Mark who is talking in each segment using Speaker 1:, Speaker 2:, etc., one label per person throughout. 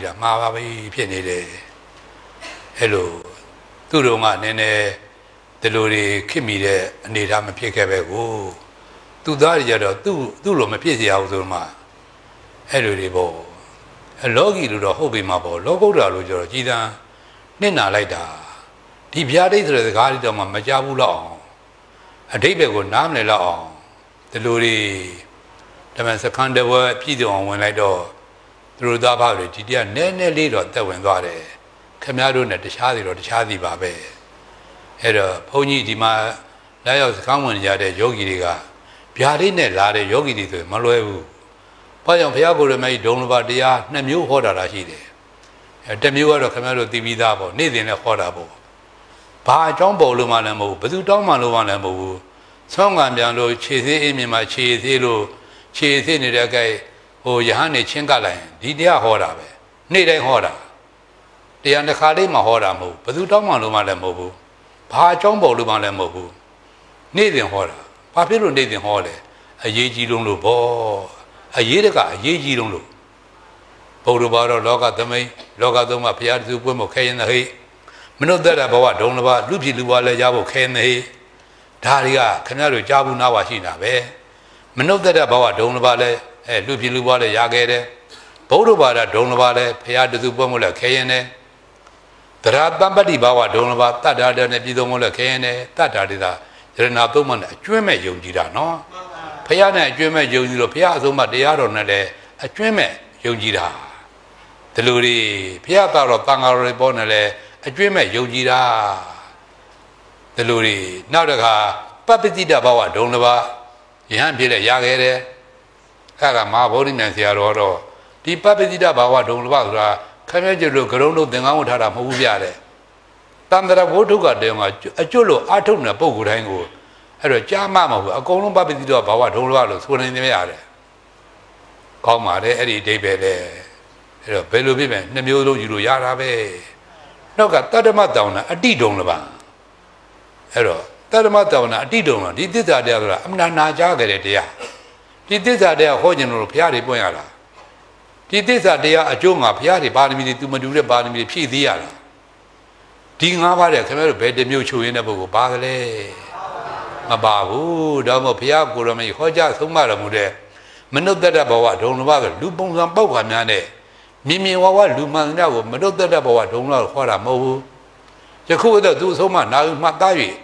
Speaker 1: မှာပါပဲဖြစ်နေတယ်အဲ့လိုသူ့တော်ကနည်းနည်းဒီလိုတွေခင်မိတဲ့အနေအထားမဖြစ်ခဲ့ပဲကိုသူသားတွေကြတော့သူ့လိုမဖြစ်စေရဘူးဆိုမှအဲ့လိုတွေပေါ့လောကီလိုတော့ဟုတ်ပြီမှာပေါ့လောကုတ္တရာလိုကြတော့ကြည်သာနှစ်နာလိုက်တာဒီဗျာဒိတ်ဆိုတဲ့စကားလေးတော့မှမကြဘူးတော့အောင်အတိတ်ဘက်ကိုနားမလည်တော့အောင်ဒီလိုတွေဓမ္မစခန်းတော်ပြည်စုံအောင်ဝင်လိုက်တော့သူတို့သားဖတွေဒီတရားနည်းနည်းလေးတော့တက်ဝင်သွားတယ်ခင်ဗျားတို့နဲ့တခြားစီတော့တခြားစီပါပဲအဲ့တော့ဘုန်းကြီးဒီမှာလာရောက်စခန်းဝင်ကြတဲ့ယောဂီတွေကဗျာဒိတ်နဲ့လာတဲ့ယောဂီတွေဆိုမလွယ်ဘူးဘာကြောင့်ဘုရားကိုယ်တော်မြတ်ဒုံလဘတရား2မျိုးဟောတာရှိတယ်တမျိုးကတော့ခင်ဗျားတို့သိပြီးသားပေါ့နေ့စဉ်နဲ့ဟောတာပေါ့ဘာအကြောင်းပေါ်လို့မှလည်းမဟုတ်ဘူးဘယ်သူတောင်းမှလို့မှလည်းမဟုတ်ဘူးဆောင်းကံပြန်လို့ခြေသေးအင်းမြင်မှာခြေသေးလို့ခြေသေးနေတဲ့ကဲဟိုယဟန်နေချင်းကလိုက်ဒီတရားဟောတာပဲနေ့တိုင်းဟောတာတရားတစ်ခါလေးမှဟောတာမဟုတ်ဘယ်သူတောင်းမှလို့မှလည်းမဟုတ်ဘူးဘာအကြောင်းပေါ်လို့မှလည်းမဟုတ်ဘူးနေ့စဉ်ဟောတာဘာဖြစ်လို့နေ့စဉ်ဟောလဲအရေးကြီးလုံးလို့ပေါ့အရေးတကအရေးကြီးလုံးလို့ဘုရားဘာတော့လောကသမိန်လောကသုံးပါဘုရားသူပွင့်ဖို့ခဲရင်တဲ့ဟိမနုဿတဘဝဒုံလဘလူဖြစ်လူဘလည်းရဖို့ခဲနေဒါတွေကခင်ဗျားတို့ကြားဘူးနားပါရှိတာပဲမနုဿတဘဝဒုံလဘလည်းလူဖြစ်လူဘလည်းရခဲ့တယ်ဘုရားဘာသာဒုံလဘလည်းဘုရားသူပွင့်ဖို့လည်းခဲရင်တယ်တရာတမ္ပတိဘဝဒုံလဘတတ္တာတဲ့နဲ့ပြည်သုံးဖို့လည်းခဲရင်တယ်တတ္တာတွေသာယရနာသုံးမှနဲ့အကျွမ်းမဲ့ယုံကြည်တာနော်ဘုရားနဲ့အကျွမ်းမဲ့ယုံကြည်လို့ဘုရားအဆုံးမတရားတော်နဲ့လည်းအကျွမ်းမဲ့ယုံကြည်တာဒီလိုတွေဘုရားတော်တန်ဃာတော်တွေပေါ်နေလဲအကျွမ်းမဲ့ယုံကြည်တာဒီလိုတွေနောက်တစ်ခါပပ္ပတိတဘဝဒုံလဘယဟန်ဖြစ်လဲရခဲ့တယ်အဲ့ဒါမဟာဗောဓိမြန်ဆရာတော်တော့ဒီပပ္ပတိတဘဝဒုံလဘဆိုတာခမည်းကျလို့ကရုံးတို့သင်္ကန်းဝတ်ထားတာမဟုတ်ဘူးပြတဲ့တန္တရာဘုဒ္ဓကတည်းကအကျွတ်လို့အာထုတ်နေတဲ့ပုံကိုယ်တိုင်းကိုအဲ့တော့ကြားမှမဟုတ်ဘူးအကုန်လုံးပပ္ပတိတဘဝဒုံလဘလို့ဆိုနေနေရတယ်ကောင်းပါတယ်အဲ့ဒီအဓိပ္ပာယ်လေအဲ့တော့ဘယ်လိုဖြစ်မယ်2မျိုးလုံးယူလို့ရတာပဲနောက်ကတတ္တမတောင်းတာအတိဒုံလပါအဲ့တော့တတ္တမတောင်းတာအတိဒုံလားဒီသစ္စာတရားဆိုတာအမှန်နာကြားကြတဲ့တရားဒီသစ္စာတရားဟောကျင်လို့ဘုရားတွေပွင့်ရတာဒီသစ္စာတရားအကျိုးငါဘုရားတွေပါရမီတွေသူမတူတဲ့ပါရမီတွေဖြည့်သေးရတာဒီ5ပါးတဲ့ခင်ဗျားတို့ဘယ်တစ်မျိုးချိုးရင်းတဲ့ပုဂ္ဂိုလ်ပါကလေးမပါဘူးဒါမှမဟုတ်ဘုရားကိုယ်တော်မြတ်ဟောကြားဆုံးမတော်မူတဲ့မနုဿတဘဝဒုံလဘဆိုလူပုံစံပေါက်ခါများနဲ့မြင်မြင်ဝါဝလူမှန်တဲ့ကိုမနုဿတဘဝဒုံလဘခေါ်တာမဟုတ်ဘူးယခုတော့သူအဆုံးမနာယူမှတ်သား၍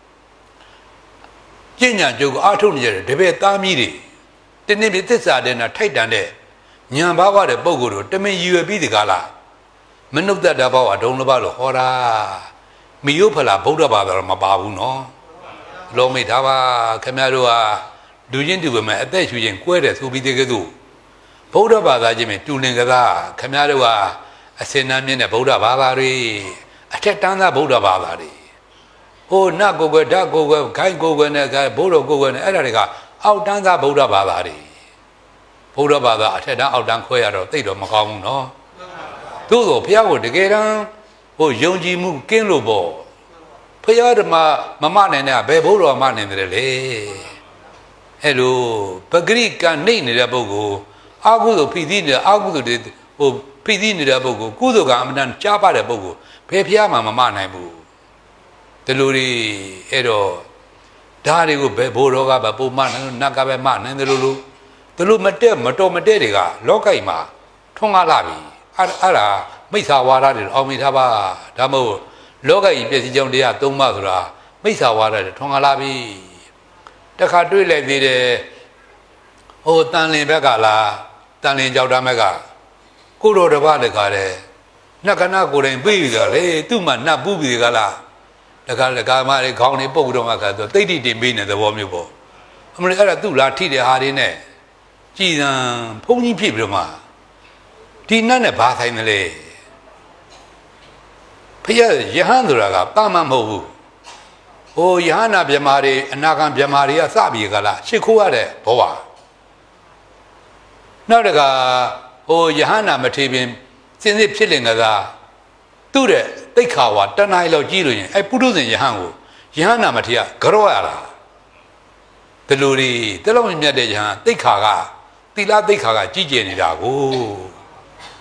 Speaker 1: ကျင့်ညာကြုတ်ကိုအားထုတ်နေကြတယ်တပည့်သားမီးတွေတင်းတင်းပြသစ္စာတဲ့နာထိုက်တန်တဲ့ဉာဏ်ဘာဝတဲ့ပုဂ္ဂိုလ်တို့တမင်ရည်ရွယ်ပြီးဒီကလားမနုဿတဘဝဒုံလဘလို့ဟောတာမိယုဖလာဗုဒ္ဓဘာသာတော့မပါဘူးနော်လုံးမိထားပါခင်ဗျားတို့ဟာလူချင်းတူပေမဲ့အသက်ရှူချင်းကွဲတယ်ဆိုပြီးတကယ်ဆိုဗုဒ္ဓဘာသာချင်းတူလင်ကစားခင်ဗျားတို့ဟာအစင်နာမြင့်တဲ့ဗုဒ္ဓဘာသာတွေအထက်တန်းသားဗုဒ္ဓဘာသာတွေဟိုနတ်ကိုယ်ဓာတ်ကိုယ်ခိုင်းကိုယ်နဲ့ဘိုးတော်ကိုယ်နဲ့အဲ့ဒါတွေကအောက်တန်းသားဗုဒ္ဓဘာသာတွေဗုဒ္ဓဘာသာအထက်တန်းအောက်တန်းခွဲရတော့သိတော့မကောင်းဘူးနော်သို့သောဘုရားကိုတကယ်တမ်းဟိုယုံကြည်မှုကင်းလို့ပေါ့ဘုရားဓမ္မမနိုင်တဲ့ဘယ်ဘုရားမနိုင်တယ်လေအဲ့လိုပဂရိကနှိမ့်နေတဲ့ပုဂ္ဂိုလ်အာဟုသို့ဖိသီးနေတဲ့အာဟုသို့ဟိုဖိသီးနေတဲ့ပုဂ္ဂိုလ်ကုသိုလ်ကအမှန်တန်ကြားပါတဲ့ပုဂ္ဂိုလ်ဘယ်ဘုရားမှမနိုင်ဘူးဒီလိုတွေအဲ့တော့ဓာတွေကိုဘယ်ဘိုးတော်ကပဲပုံမနိုင်နတ်ကပဲမနိုင်တယ်လို့ဒီလိုမတက်မတော်မတက်တွေကလောကကြီးမှာထွန်းကားလာပြီအဲ့ဒါမိစ္ဆာဝါဒတွေအောင်မိထားပါဒါမဟုတ်လောကကြီးပြည့်စည်ကြောင်းတရား3ပါးဆိုတာမိစ္ဆာဝါဒတွေထွန်းကားလာပြီတခါတွေ့လိုက်သေးတယ်ဟိုတန်လင်ဘက်ကလားတန်လင်ကြောက်တာဘက်ကကိုတော်တပတ်တခါတဲ့နှက်ကနာကိုယ်တိုင်ပြေးကြလေသူ့မှာနှပ်ပူးပြီးကြလားတခါတခါမှခေါင်းလေးပုတ်တော့မှခါဆိုတိတ်တိတင်ပေးနေတဲ့သဘောမျိုးပေါ့အမလေးအဲ့ဒါသူ့လားထိတဲ့ဟာတွေနဲ့ကြည်စံဖုံးကြီးဖြစ်ပြီးတော့မှဒီနတ်နဲ့ဘာဆိုင်မလဲဖျက်ယဟန်ဆိုတာကတာမန်မဟုတ်ဘူးဟိုယဟနာမြမာတွေအနာဂံမြမာတွေကစပြီးကြလားရှ िख ိုးရတဲ့ဘောပါနောက်တကဟိုယဟနာမထေပင်စင်စစ်ဖြစ်လင်ကစားသူ့တဲ့တိတ်ခါဝါတဏှာလောက်ကြီးလို့ရင်အဲပုထုဇဉ်ယဟန်ကိုယဟနာမထေကကြော့ရတာဒီလိုတွေတလုံးမြတ်တဲ့ယဟန်တိတ်ခါကသီလတိတ်ခါကကြီးကျယ်နေတာကို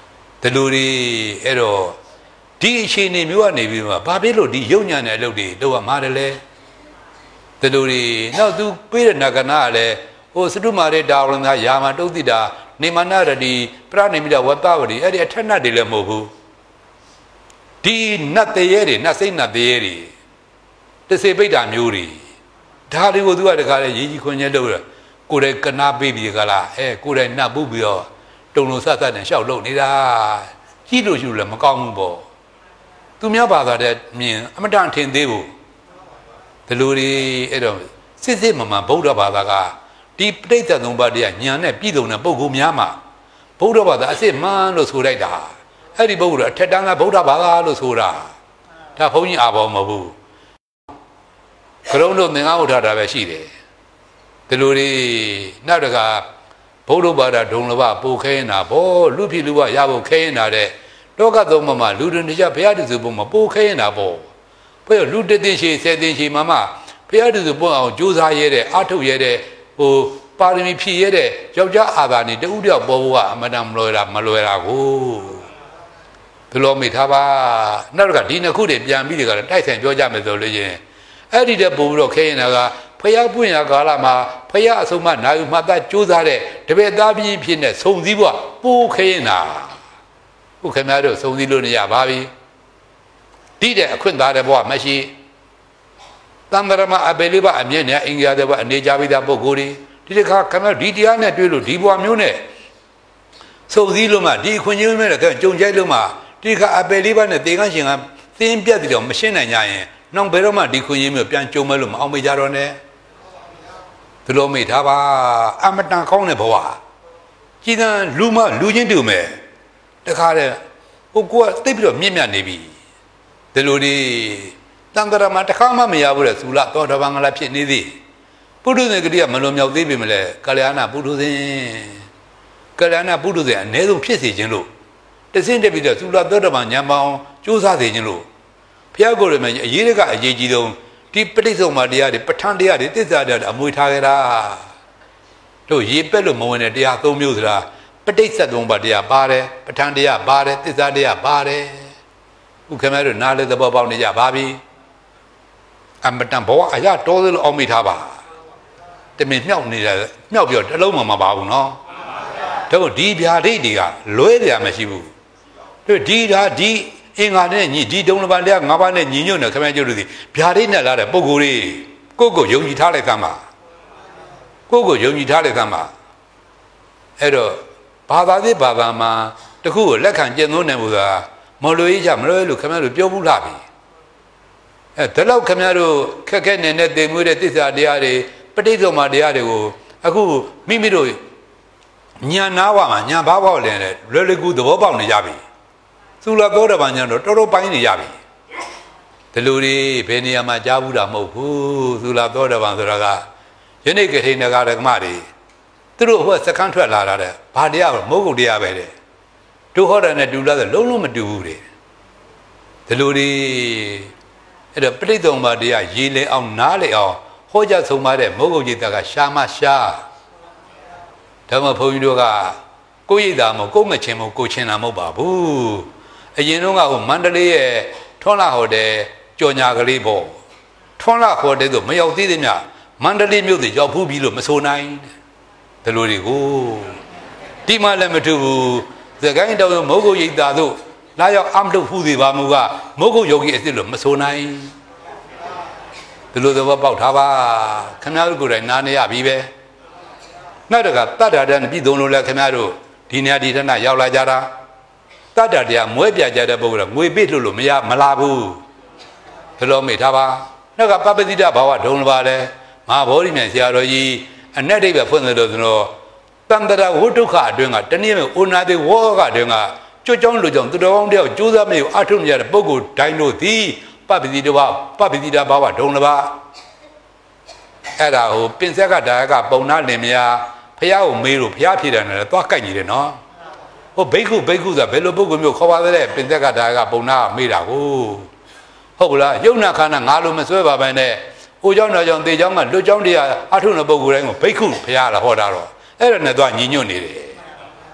Speaker 1: တလူတွေအဲ့တော့ဒီအခြေအနေမျိုးကနေပြီးမှဘာဖြစ်လို့ဒီယုံညာတဲ့အလုပ်တွေလုပ်ရမှာလဲတလူတွေနောက်သူပေးတဲ့နဂနာကလည်းဟိုစတုမာရေတာဝရဏယာမတုတ်တိတာနေမနာရတိပရဏိမိတဝတ္တဝတိအဲ့ဒီအထက်နတ်တွေလည်းမဟုတ်ဘူးဒီနတ်တရေတွေနတ်စိတ်နတ်တရေတွေတစေပိဋ္ဌာမျိုးတွေဒါတွေကိုသူကတခါလေရေးကြီးခွန်ကျဲလို့ကိုယ်တိုင်ကနာပေးပြီးကြလားကိုယ်တိုင်နှပ်ပုတ်ပြီးတော့တုံလုံးဆက်ဆက်နဲ့ရှောက်လုပ်နေတာကြီးလို့ရှိလို့လည်းမကောင်းဘူးပေါ့သူများဘာသာတဲ့မြင်အမတန်ထင်သေးဘူးဒီလိုတွေအဲ့တော့စစ်စစ်မှန်မှန်ဗုဒ္ဓဘာသာကဒီပဋိစ္စသုံးပါးတရားညာနဲ့ပြည်စုံတဲ့ပုဂ္ဂိုလ်များမှာဗုဒ္ဓဘာသာအစစ်မှန်လို့ဆိုလိုက်တာအဲ့ဒီပုဂ္ဂိုလ်အထက်တန်းကဗုဒ္ဓဘာသာလို့ဆိုတာဒါဘုန်းကြီးအာဘောမဟုတ်ဘူးကရုံးတို့သင်္ကန်းဝတ်ထားတာပဲရှိတယ်ဒီလိုတွေနောက်တကဗုဒ္ဓဘာသာဒုံလဘပိုခဲနေတာဘောလူဖြစ်လူဘရဖို့ခဲနေတာတဲ့တောကသုံးမှာလူတွေကြဘုရားတစုပုံမှာပိုခဲနေတာပေါ့ဘယ်လူတသိရှိဆယ်သိရှိမှဘုရားတစုပုံအောင်ကြိုးစားရတဲ့အာထုတ်ရတဲ့ဟိုပါရမီဖြည့်ရတဲ့ယောက်ျားအာသာနေတူတယောက်ပေါ်ဖို့ကအမတန်မလွယ်တာကိုဒီလိုမိထားပါနောက်ကဒီနှစ်ခုတွေပြန်ပြီးတကတိုက်ဆိုင်ပြောကြမယ်ဆိုလို့ရင်အဲ့ဒီတဲ့ပို့ပြီးတော့ခဲရင်ကဖယားပွင့်ရကာလမှာဖယားအဆုံးမနာယူမှတ်သားကြိုးစားတဲ့တပည့်သားပြင်းဖြစ်နေစုံစည်းဖို့ပို့ခဲရင်တာခုခင်ဗျားတို့စုံစည်းလို့နေရပါပြီတိတဲ့အခွင့်သားတဲ့ဘဝမရှိတန်တရမအပေလေးပါအမြင့်နဲ့အင်္ဂါတဲ့ဘဝအနေကြပြီးသားပုဂ္ဂိုလ်တွေဒီတစ်ခါခင်ဗျားဒီတရားနဲ့တွေ့လို့ဒီဘဝမျိုးနဲ့စုံစည်းလို့မှဒီအခွင့်အရေးမဲ့တဲ့ကြုံကြိုက်လို့မှဒီခါအပေလေးပါနဲ့တေကန်းရှင်ကသင်းပြတ်တယ်တော့မရှင်းနိုင်ကြရင်နောက်ဘယ်တော့မှဒီခွင့်ရမျိုးပြန်ကြုံမဲ့လို့မအောင်မေးကြတော့နဲ့ဒီလိုမေးထားပါအမတန်ကောင်းတဲ့ဘဝကြည်သံလူမလူချင်းတူမယ်တခါတဲ့ဟိုကိုကတိတ်ပြီးတော့မြင့်မြတ်နေပြီဒီလိုဒီတန်တရာမှာတခါမှမရဘူးတဲ့သုလတော်တော်ဘာငါဖြစ်နေသည်ပုထုဇဉ်ကတိကမလွန်မြောက်သေးပြီမလဲကာလျာဏပုထုဇဉ်ကာလျာဏပုထုဇဉ်အ ਨੇ ဆုံးဖြစ်စေခြင်းလို့တစင်းတက်ပြီးတော့သုလတော်တော်ဘာညံပေါင်းစူးစမ်းစေခြင်းလို့ဘုရားကိုယ်တော်မြတ်အရေးကအရေးကြီးဆုံးဒီပဋိစ္စမတရားတွေပဋ္ဌာန်းတရားတွေသစ္စာတရားတွေအမွေထားကြတာတို့ရေပက်လို့မဝင်တဲ့တရား၃မျိုးဆိုတာပဋိစ္စသုံးပါးတရားပါတယ်ပဋ္ဌာန်းတရားပါတယ်သစ္စာတရားပါတယ်ခုခင်ဗျားတို့နားလေသဘောပေါက်နေကြပါပြီအမတန်ဘောအရာတော်သလိုအောင်မိထားပါတမင်မြောက်နေတာမြောက်ပြီးတော့တလုံးမှမပါဘူးနော်တို့ဒီဗျာဒိတ်တွေကလွဲကြမရှိဘူးတို့ဒီအင်္ဂါနဲ့ညီဒီတုံးတစ်ပါးတရား၅ပါးနဲ့ညီညွတ်နေခင်ဗျားကျုပ်တို့ဒီဗျာဒိတ်နဲ့လာတဲ့ပုံကိုယ်လေးကိုယုံကြည်ထားလိုက်သမ်းပါကိုယုံကြည်ထားလိုက်သမ်းပါအဲ့တော့ဘာသာသေးဘာသာမှာတခုကိုလက်ခံကျင့်သုံးနိုင်ဖို့ကမလွေးကြမလွေးလို့ခင်ဗျားတို့ပြောဘူးလားပြီဒါတော့ခင်ဗျားတို့ခက်ခဲနေတဲ့တင်မွေးတဲ့သစ္စာတရားတွေပဋိစ္စမတရားတွေကိုအခုမိမိတို့ညာနာဝမှာညာဘာပေါက်လဲလွယ်လွယ်ကူသဘောပေါက်နေကြပြီသုလသောတပန်ညာတော့တော်တော်ပိုင်းနေကြပြီဒီလိုတွေဘယ်နေရာမှာကြားဘူးတာမဟုတ်ဘူးသုလသောတပန်ဆိုတာကယနေ့ကထိန်နဂါရကမတွေသူတို့ဟိုစကန်းထွက်လာတာတဲ့ဘာတရားမဟုတ်ကုန်တရားပဲတဲ့တို့ဟောတာနဲ့တူလားဆိုလုံးမတူဘူးတဲ့ဒီလိုတွေအဲ့တော့ပဋိသုံးပါးတရားရေးလဲအောင်နားလဲအောင်ဟောကြားဆုံးပါတဲ့မဟုတ်ကုန်จิตကရှာမရှာဓမ္မဘုန်းကြီးတို့ကကိုရိပ်တာမဟုတ်ကိုငချင်းမဟုတ်ကိုချင်းတာမဟုတ်ပါဘူးအရင်တော့ကဟိုမန္တလေးရဲ့ထွန်းလာဟိုတယ်ကြော်ညာကလေးပေါ့ထွန်းလာဟိုတယ်ဆိုမရောက်သေးသေးမြမန္တလေးမြို့တွေရောက်ဖူးပြီလို့မဆိုနိုင်ဒီလိုတွေကိုဒီမှလည်းမထူဘူးသခိုင်းတော်မဟုတ်ကိုရိပ်တာတို့လာရောက်အမထုတ်ဖူးသေးပါမူကမဟုတ်ကိုယောဂီအစ်စ်လို့မဆိုနိုင်ဒီလိုသဘောပေါက်ထားပါခင်ဗျားတို့ကိုယ်တိုင်နားနေရပြီပဲနောက်တကတတ္တာတန်ပြည်သုံးလို့လဲခင်ဗျားတို့ဒီနေရာဒီဌာနရောက်လာကြတာတတ္တာတရားမွဲပြကြတဲ့ပုဂ္ဂိုလ်ကငွေပေးလို့လို့မလာဘူးဒီလိုမိထားပါနောက်ကပပတိတဘာဝဒုံလပါလဲမဟာဗောဓိမြန်ဆရာတော်ကြီးအ내ဒိဗ္ဗဖွင့်တယ်လို့ဆိုတော့တန်တရာဝိဒုက္ခအတွင်းကတနည်းမျိုးဩနာတိဝောကအတွင်းကကျွတ်ကြောင်းလူကြောင့်သူတော်ကောင်းတယောက်ကြိုးစားမျိုးအထုနေရတဲ့ပုဂ္ဂိုလ်တိုင်းတို့သည်ပပတိတဘာဝဒုံလပါအဲ့ဒါဟိုပင်ဆက်ကဒါကပုံနာလင်မယားဖះကိုမေးလို့ဖះဖြေတယ်နဲ့သွားကြိုက်နေတယ်နော်ဟိုဘိက္ခုဆိုတာဘယ်လိုပုဂ္ဂိုလ်မျိုးခေါ်ပါသလဲပင်ဆက်ကဒါကပုံနာမေးတာကိုဟုတ်လားယုံနာခန္ဓာငါလိုမစွဲပါပဲနဲ့ဟိုเจ้าတော်ကြောင့်တေเจ้าကလွတ်เจ้าတရားအထုတဲ့ပုဂ္ဂိုလ်တိုင်းကိုဘိက္ခုဖះလာဟောတာတော့အဲ့ဒါနဲ့သွားညီညွတ်နေတယ်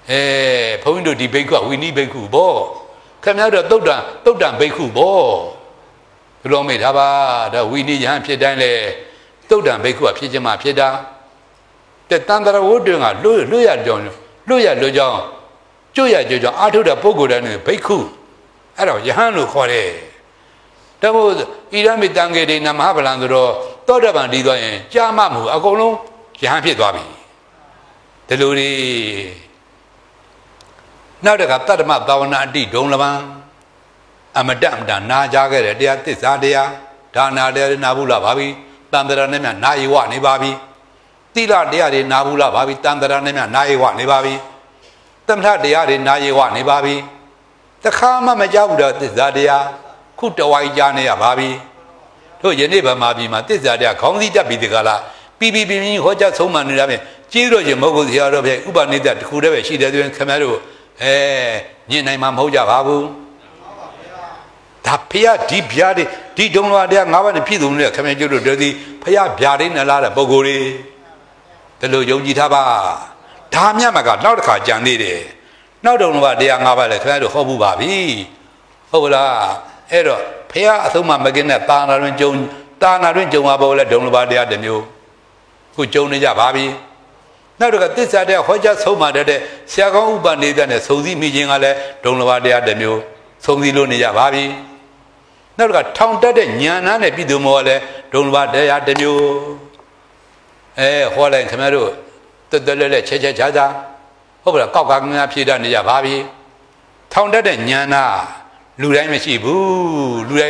Speaker 1: ဘုန်းကြီးတို့ဒီဘိက္ခုဝိနည်းဘိက္ခုပေါ့ခင်ဗျားတို့တုတ်တံဘိက္ခုပေါ့ဘယ်လိုမေးထားပါဒါဝိနည်းယဟန်ဖြစ်တိုင်းလေတုတ်တံဘိက္ခုကဖြစ်ခြင်းမှဖြစ်တာတဲ့တန်တရာဝတ္တကလွတ်ရကြောင်းကျွတ်ရကြောင်းအာထုတဲ့ပုဂ္ဂိုလ်တိုင်းဘိက္ခုအဲ့တော့ယဟန်လို့ခေါ်တယ်တမို့ဣရမိတံကေတိနမဟာဗလံဆိုတော့သောတပန်တည်သွားရင်ကြာမှမဟုတ်အကုန်လုံးယဟန်ဖြစ်သွားပြီဒီလိုတွေနောက်တကတတ္တမသာဝနာအတိဒုံလပံအမတနာကြခဲ့တယ်တရားသစ္စာတရားဒါနာတရားနာဘူးလားပါပြီတန်တရာနဲ့မြနာယဝနေပါပြီသီလတရားတွေနာဘူးလားပါပြီတန်တရာနဲ့မြနာယဝနေပါပြီသမထတရားတွေနာယဝနေပါပြီတခါမှမကြောက်ဘူးတော့သစ္စာတရားခုတဝိုင်းကြားနေရပါပြီတို့ယနေ့ဗမာပြည်မှာသစ္စာတရားခေါင်းစည်းတက်ပြီးတကလားပြီးဟောကြားဆုံးမနေတာပဲကျေးတော့ရှင်မဟုတ်ဘူးဆရာတော်ဗျဥပနိဒတခုတည်းပဲရှိတယ်ဆိုရင်ခင်ဗျားတို့ညင်နိုင်မှာမဟုတ်ကြပါဘူးဒါဖះဒီဗျာတွေဒီဒုံလွာတရား၅ပါးနဲ့ပြည့်စုံနေတဲ့ခင်ဗျားတို့တို့ဒီဖះဗျာတွေနဲ့လာတဲ့ပုဂ္ဂိုလ်တွေဒါလို့ယုံကြည်ထားပါဒါမြတ်မကနောက်တစ်ခါကြံသေးတယ်နောက်ဒုံလွာတရား၅ပါးလည်းခင်ဗျားတို့ဟောဘူးပါပြီဟုတ်လားအဲ့တော့ဖះအဆုံးမမကင်းတဲ့တာနာတွင်ကြုံပါဘောလဲဒုံလွာတရားတစ်မျိုးခုကြုံနေကြပါပြီနောက်တော့သစ္စာတရားဟောကြားဆုံးမတဲ့ဆရာကောင်းဥပနိဒတ်နဲ့စုံစည်းမိခြင်းကလည်းဒုံလဘတရားတစ်မျိုးစုံစည်းလို့နေကြပါပြီနောက်တော့ထောင်တက်တဲ့ဉာဏ်နာနဲ့ပြည်သူမောလည်းဒုံလဘတရားတစ်မျိုးဟောလိုက်ခင်ဗျားတို့တက်တက်လဲချက်ချာဟုတ်ပါလားကောက်ကငါဖြည့်တတ်နေကြပါပြီထောင်တက်တဲ့ဉာဏ်နာလူတိုင်းမရှိဘူးဒီ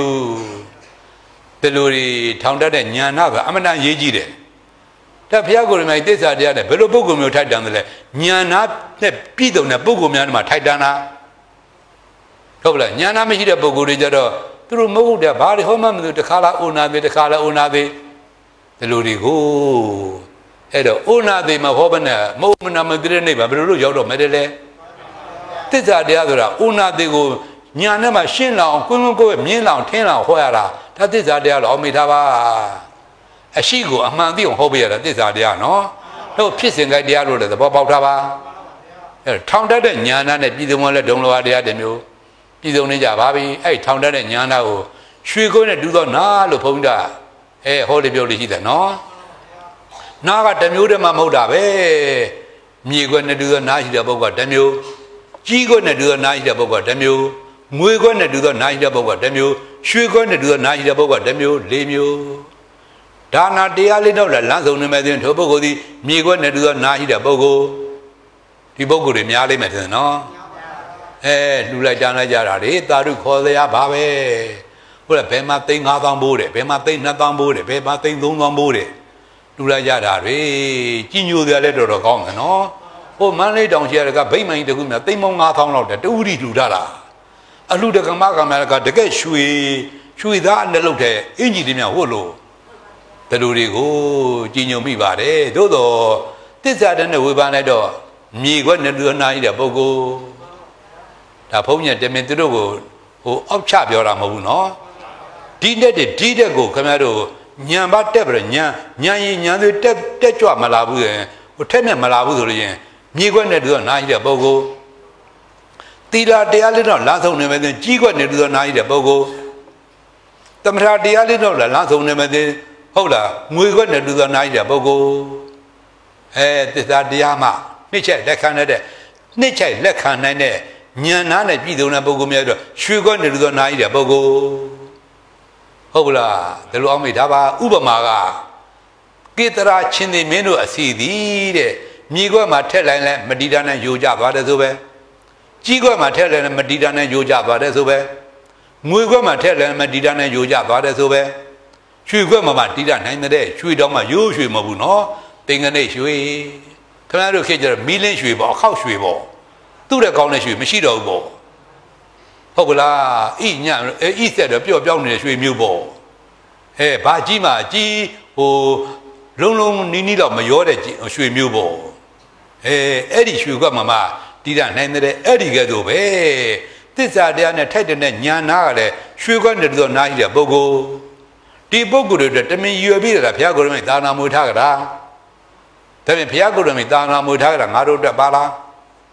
Speaker 1: လိုတွေထောင်တက်တဲ့ဉာဏ်နာကအမှန်တန်ရေးကြည့်တယ်ဒါဘုရားကိုယ်တိုင်သစ္စာတရားနဲ့ဘယ်လိုပုဂ္ဂိုလ်မျိုးထိုက်တန်တယ်လဲဉာဏ်နာနဲ့ပြည့်စုံတဲ့ပုဂ္ဂိုလ်များမှာထိုက်တန်တာဟုတ်ပါလားဉာဏ်နာမရှိတဲ့ပုဂ္ဂိုလ်တွေကြတော့သူတို့မဟုတ်တဲ့ဘာတွေဟောမှမသိတခါလားအိုနာသေးဒီလိုတွေကိုအဲ့တော့အိုနာသေးမဟောဘဲနဲ့မဟုတ်မနာမသိတဲ့နေပါဘယ်လိုရောက်တော့မလဲသစ္စာတရားဆိုတာအိုနာသေးကိုညာနဲ့မှရှင်းလောင်ကွင်းကိုမြင်းလောင်ထင်းလောင်ဟောရတာဒါသစ္စာတရားလို့အောင်မိထားပါအရှိကိုအမှန်သိအောင်ဟောပေးရတာသစ္စာတရားနော်တို့ဖြစ်စဉ်ကြိုက်တရားလို့လည်းသဘောပေါက်ထားပါအဲထောင်တတ်တဲ့ညာနာနဲ့ပြည်စုံလဲဒုံလောတရားတစ်မျိုးပြည်စုံနေကြပါပြီအဲ့ထောင်တတ်တဲ့ညာနာကိုရွှေကိုနဲ့တူသောနာလို့ဘုန်းကြီးကဟောလေပြောလို့ရှိတယ်နော်နာကတစ်မျိုးတည်းမှမဟုတ်တာပဲမြေခွက်နဲ့တူသောနာရှိတဲ့ပုဂ္ဂိုလ်တစ်မျိုးကြီးခွက်နဲ့တူသောနာရှိတဲ့ပုဂ္ဂိုလ်တစ်မျိုးငွေခွက်နဲ့တူသောနာရှိတဲ့ပုဂ္ဂိုလ်တစ်မျိုးရွှေခွက်နဲ့တူသောနာရှိတဲ့ပုဂ္ဂိုလ်တစ်မျိုး၄မျိုးဒါနာတရားလေးတော့လမ်းဆုံးနေမယ်ဆိုရင်ထိုပုဂ္ဂိုလ်ဒီမြေခွက်နဲ့တူသောနာရှိတဲ့ပုဂ္ဂိုလ်ဒီပုဂ္ဂိုလ်တွေများလိမ့်မယ်ထင်တယ်နော်လှူလိုက်တန်းလိုက်ကြတာလေသာဓုခေါ်စရာပါပဲဟုတ်လားဘယ်မှာသိန်း5000ဘိုးတယ်ဘယ်မှာသိန်း2000ဘိုးတယ်ဘယ်မှာသိန်း3000ဘိုးတယ်လှူလိုက်ကြတာတွေကြီးညိုစရာလည်းတော်တော်ကောင်းတယ်နော်ဟိုမန်းလေးတောင်ရှိရကဗိမ္မာန်ကြီးတခုများသိန်းပေါင်း5000လောက်တယ်တူရီလှူထားတာအလှူတကမကများကတကယ်ရွှေသားနဲ့လုပ်တဲ့အင်ကြီးတွေများဟုတ်လို့တလူတွေကိုကြီးညိုမိပါတယ်သို့တော့သစ္စာတဲ့ဝေဖန်လိုက်တော့မြေခွက်နဲ့တူနာကြီးတဲ့ပုဂ္ဂိုလ်ဒါဘုန်းကြီးတမင်သူတို့ကိုအောက်ချပြောတာမဟုတ်ဘူးနော်ဒီတဲ့ကိုခင်ဗျားတို့ညံပါတက်ပြီးညံရင်ညံသွေးတက်ကြွမလာဘူးရင်ထက်မြက်မလာဘူးဆိုလို့ရင်မြေခွက်နဲ့တူနာကြီးတဲ့ပုဂ္ဂိုလ်သီလတရားလေးတော့လမ်းဆုံးနေမယ်ကြီးခွက်နဲ့တူနာကြီးတဲ့ပုဂ္ဂိုလ်သမထတရားလေးတော့လမ်းဆုံးနေမယ်ဟုတ်လားငွေခွက်နဲ့တူသောနာကြီးတဲ့ပုဂ္ဂိုလ်သစ္စာတရားမှနှစ်ချက်လက်ခံတဲ့ဉာဏ်နာနဲ့ပြည်စုံတဲ့ပုဂ္ဂိုလ်များတော့ရွှေခွက်နဲ့တူသောနာကြီးတဲ့ပုဂ္ဂိုလ်ဟုတ်လားဒီလိုအောင်မိဒါပါဥပမာကကေတရာချင်းသိမင်းတို့အစီသည်တဲ့မြေခွက်မှာထက်လိုက်လဲမတိတာနဲ့ယိုကြသွားတယ်ဆိုပဲကြီးခွက်မှာထက်လိုက်လဲမတိတာနဲ့ယိုကြသွားတယ်ဆိုပဲငွေခွက်မှာထက်လိုက်မတိတာနဲ့ယိုကြသွားတယ်ဆိုပဲရွှေခွက်မှာတိတာနိုင်တဲ့ရွှေတော့မှရိုးရွှေမဟုတ်ဘူးနော်တင်ကနေရွှေခင်ဗျားတို့ခေတ်ကျတော့မီးလင်းရွှေပေါ့အခောက်ရွှေပေါ့သူ့တဲ့ကောင်းတဲ့ရွှေမရှိတော့ဘူးပေါ့ဟုတ်ကလားဤဆက်တော့ပျော့ပြောင်းနေတဲ့ရွှေမျိုးပေါ့ဘာကြီးမှကြီးလုံးနီးတော့မရောတဲ့ရွှေမျိုးပေါ့အဲ့ဒီရွှေခွက်မှာတိတာနိုင်တဲ့အဲ့ဒီကဲ့သို့ပဲသစ္စာတရားနဲ့ထိုက်တဲ့ညာနာကလည်းရွှေခွက်နဲ့တူသောနာကြီးတဲ့ပုဂ္ဂိုလ်ဒီပုဂ္ဂိုလ်တွေတမင်ရွယ်ပြီးတာဘုရားကိုယ်တော်မြတ်သာနာမွေထားကြတာဒါဖြင့်ဘုရားကိုယ်တော်မြတ်သာနာမွေထားကြတာငါတို့အတွက်ပါလား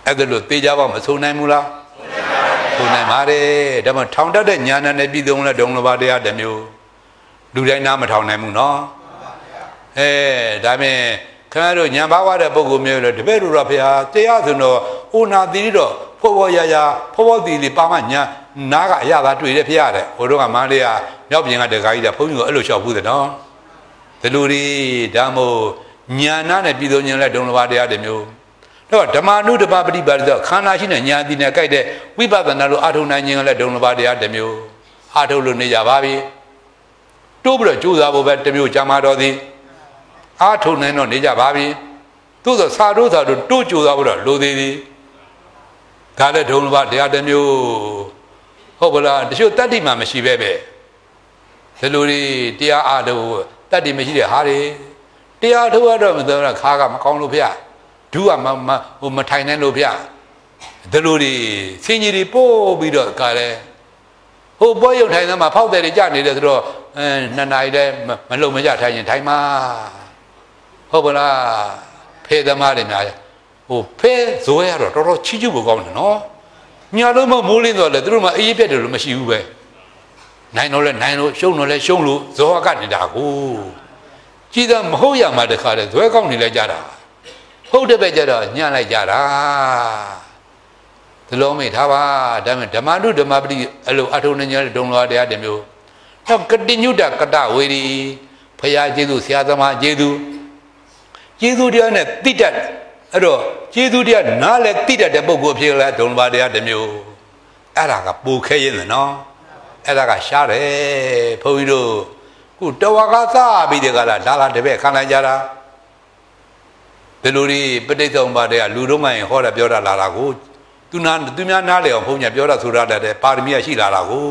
Speaker 1: အဲ့ဒါလို့သိကြပါမဆုံးနိုင်ဘူးလားဆုံးနိုင်ပါတယ်ဒါမှထောင်တတ်တဲ့ညာဏနဲ့ပြည်သုံးလဲဒုံလဘတရားတစ်မျိုးလူတိုင်းနားမထောင်နိုင်ဘူးနော်ဒါပေမဲ့ခင်ဗျားတို့ညာဘာဝတဲ့ပုဂ္ဂိုလ်မျိုးလို့တပည့်တို့တော့ဖေဟာတရားဆိုတော့အိုနာသီတော့ဖောဖောရရဖောဖောသီလေးပါမညာနားကအရသာတွေ့တယ်ဖေရတယ်ဟိုတော့ကမန်းလေးကမြောက်ပြင်ကတခါကြီးတာဘုန်းကြီးကအဲ့လိုလျှောက်ဘူးတဲ့နော်ဒီလိုတွေဒါမို့ညာနာနဲ့ပြည်သုံးခြင်းလဲဒုံလဘတရားတစ်မျိုးတော့ဓမ္မနုဓမ္မပฏิပါဒတော့ခန္ဓာရှိတဲ့ညာတိနဲ့ကြိုက်တဲ့ဝိပဿနာလို့အာထုံနိုင်ခြင်းလဲဒုံလဘတရားတစ်မျိုးအာထုံလို့နေကြပါပြီတိုးပြီးတော့ကြိုးစားဖို့ပဲတစ်မျိုးကြာမှာတော့သည်အားထုတ်နိုင်တော့နေကြပါပြီသို့သောစာတို့တိုးကြိုးစားဖို့တော့လိုသေးသည်ဒါလည်းဒုံလဘတရားတစ်မျိုးဟုတ်ပါလားတချို့တတ္တိမှမရှိပဲဒီလိုတွေတရားအားထုတ်တတ္တိမရှိတဲ့ဟာတွေတရားထုတ်ရတော့မသောခါကမကောင်းလို့ဗျဒုကမထိုင်နိုင်လို့ဗျဒီလိုတွေဆင်းကြီးတွေပို့ပြီးတော့ခါလဲဟိုပွဲရုံထိုင်သမှာဖောက်တယ်တွေကြနေတယ်ဆိုတော့2 နာရီတည်းမလုံမကြထိုင်ရင်ထိုင်မှာဟုတ်ပါလားဖဲသမားတွေများဟိုဖဲဇိုးရတော့တော်တော်ချီးကျူးဖို့ကောင်းတယ်နော်ညာလုံးမမိုးလင်းတော့လေသူတို့မှအေးပြက်တယ်လို့မရှိဘူးပဲနိုင်တော့လဲနိုင်လို့ရှုံးတော့လဲရှုံးလို့ဇောကနေတာကိုကြည်သာမဟုတ်ရမှာတခါတည်းဇွဲကောင်းနေလဲကြတာဟုတ်တဲ့ပဲကြတော့ညံ့လိုက်ကြတာဒီလိုမိထားပါဒါပေမဲ့ဓမ္မနုဓမ္မပတိအဲ့လိုအထုံနေညာဒုံလောတရားတစ်မျိုးတော့ကတိညုတကတဝေရီဖရာကျေးဇူးဆရာသမားကျေးဇူးတရားနဲ့တိတတ်အဲ့တော့ကျေးဇူးတရားနားလဲတိတတ်တဲ့ပုဂ္ဂိုလ်ဖြစ်လဲဒုံလောတရားတစ်မျိုးအဲ့ဒါကပူခဲရင်နော်အဲ့ဒါကရှားတယ်ဘုန်းကြီးတို့ခုတဝါကစားပြီးတဲ့ကလာဒါကတပည့်ခံလိုက်ကြတာဒီလိုတွေပဋိသုံးပါးတဲ့လူတို့မှရင်ဟောတာပြောတာလာတာကိုသူများနားလေအောင်ဘုန်းကြီးပြောတာဆိုတာတဲ့ပါရမီရှိလာတာကို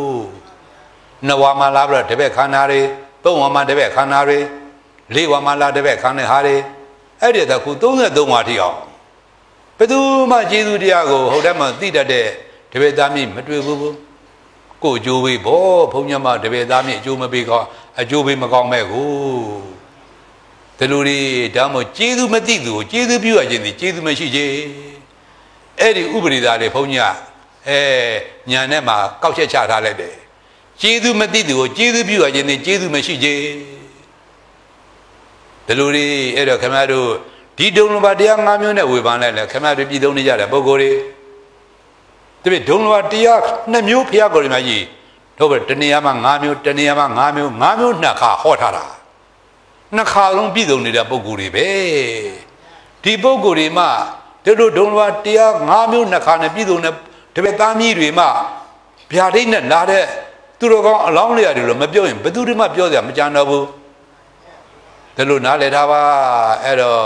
Speaker 1: 2 ဝါမှလာပြီးတော့တပည့်ခန္ဓာတွေ3 ဝါမှတပည့်ခန္ဓာတွေ4 ဝါမှလာတပည့်ခန္ဓာဟာတွေအဲ့ဒီတော့ခု33 ဝါထိအောင်ဘယ်သူမှကျေးဇူးတရားကိုဟုတ်တယ်မှသိတတ်တဲ့တပည့်သားမြင့်မတွေ့ဘူးကိုအကျိုးပေးဖို့ဘုန်းကြီးမှတပည့်သားမြင့်အကျိုးမပေးကောအကျိုးပေးမကောင်းမဲ့ကိုဒီလိုတွေဒါမှမဟုတ်ကျေးဇူးမသိသူကိုကျေးဇူးပြုရခြင်းဒီကျေးဇူးမရှိခြင်းအဲ့ဒီဥပရိသာတွေဘုန်းကြီးကညာနဲ့မှာကောက်ချက်ချထားလိုက်တယ်ကျေးဇူးမသိသူကိုကျေးဇူးပြုရခြင်းဒီကျေးဇူးမရှိခြင်းဒီလိုတွေအဲ့တော့ခင်ဗျားတို့ဒီဒုံလဘတရား5မျိုးနဲ့ဝေဖန်လိုက်လဲခင်ဗျားတို့ပြည်သုံးနေကြတဲ့ပုဂ္ဂိုလ်တွေတပိဒုံလဘတရား2မျိုးဖျားကိုယ်တွေမှာကြီးတော့ပဲတဏှာမှာ5မျိုးတဏှာမှာ5မျိုး5မျိုး2 ခါဟောထားတာ2 ခါလုံးပြည်သုံးနေတဲ့ပုဂ္ဂိုလ်တွေပဲဒီပုဂ္ဂိုလ်တွေမှာတို့ဒုံလဘတရား5မျိုး2 ခါနဲ့ပြည်သုံးတဲ့တပိသားမီးတွေမှာဗျာဒိတ်နဲ့လာတဲ့သူတော်ကောင်းအလောင်းလေးရတယ်လို့မပြောရင်ဘယ်သူတွေမှပြောစရာမကြံတော့ဘူးဒါလို့နားလည်ထားပါအဲ့တော့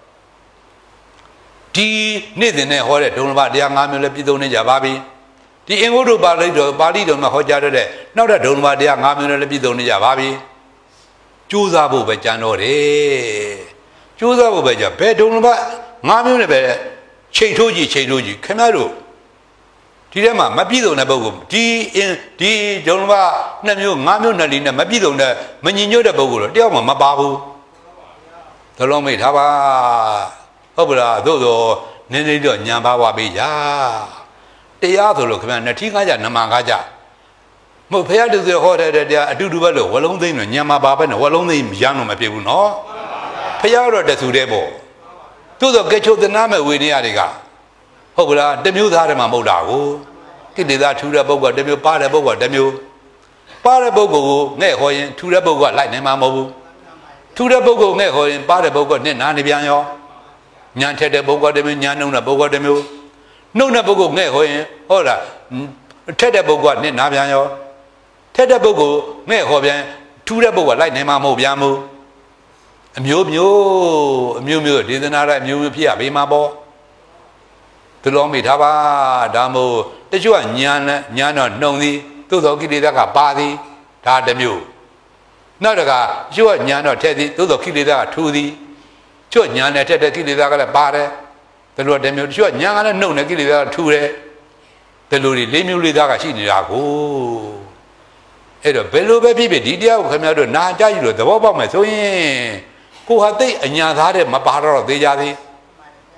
Speaker 1: ဒီနေ့စဉ်နဲ့ဟောတဲ့ဒုံလဘတရား5မျိုးလည်းပြည်သုံးနေကြပါပြီဒီအင်္ဂုတ္တပါဠိတော်မှာဟောကြားတဲ့နောက်တဲ့ဒုံလဘတရား5မျိုးလည်းပြည်သုံးနေကြပါပြီကြိုးစားဖို့ပဲကြံတော့တယ်ကြိုးစားဖို့ပဲကြဘယ်ဒုံလဘ5မျိုးနဲ့ပဲချိန်ထိုးကြည့်ခင်ဗျားတို့ဒီထဲမှာမပြည့်စုံတဲ့ပုဂ္ဂိုလ်ဒီဒုံလဘ2မျိုး5မျိုးနဲ့လေးနဲ့မပြည့်စုံတဲ့မညီညွတ်တဲ့ပုဂ္ဂိုလ်တော့တယောက်မှမပါဘူးသလုံးမိတ်ထားပါဟုတ်ပါလားသို့သောနည်းနည်းတော့ညံပါဝပေးကြတရားဆိုလို့ခင်ဗျာနှစ်ထီးကားကြနမကားကြမဟုတ်ဖះတူဆိုဟောတဲ့တရားအတူတူပဲလို့ဝလုံးသိမ်းတော့ညံမှာပါပဲနဲ့ဝလုံးသိမ်းရမ်းတော့မပြည့်ဘူးနော်ဖះတော့တဆူတဲ့ပေါ့သို့သောကဲချုပ်သနာမဲ့ဝေနေရတွေကဟုတ်ပါလားတမျိုးသားတွေမှာမဟုတ်တာကိုကိလေသာထူတဲ့ပုဂ္ဂိုလ်တမျိုးပါတဲ့ပုဂ္ဂိုလ်တမျိုးပါတဲ့ပုဂ္ဂိုလ်ကိုငဲ့ဟောရင်ထူတဲ့ပုဂ္ဂိုလ်ကလိုက်နိုင်မှာမဟုတ်ဘူးထူတဲ့ပုဂ္ဂိုလ်ငဲ့ဟောရင်ပါတဲ့ပုဂ္ဂိုလ်နဲ့နားနေပြန်ရောညာထက်တဲ့ပုဂ္ဂိုလ်တမျိုးညာနှုံတဲ့ပုဂ္ဂိုလ်တမျိုးနှုံတဲ့ပုဂ္ဂိုလ်ငဲ့ဟောရင်ဟုတ်လားထက်တဲ့ပုဂ္ဂိုလ်ကနဲ့နားပြန်ရောထက်တဲ့ပုဂ္ဂိုလ်ငဲ့ဟောပြန်ထူတဲ့ပုဂ္ဂိုလ်လိုက်နိုင်မှာမဟုတ်ပြန်ဘူးအမျိုးမျိုးဒေသနာရအမျိုးမျိုးဖြစ်ရပေးမှာပေါ့သူလုံးမိထားပါဒါမို့တချို့ကညာတော့နှုံသည်သို့သောကိလေသာကပါသည်ဒါတစ်မျိုးနောက်တကတချို့ကညာတော့ထက်သည်သို့သောကိလေသာကထူသည်ချို့ညာနဲ့ထက်တဲ့ကိလေသာကလည်းပါတယ်ဒီလိုတစ်မျိုးတချို့ကညာကလည်းနှုံတဲ့ကိလေသာကထူတယ်ဒီလိုတွေ၄မျိုး၄သားကရှိနေတာကိုအဲ့တော့ဘယ်လိုပဲဖြစ်ဖြစ်ဒီတရားကိုခင်ဗျားတို့နာကြယူလို့သဘောပေါက်မယ်ဆိုရင်ကိုဟာသိအညာသားတဲ့မပါတော့သေးကြသေး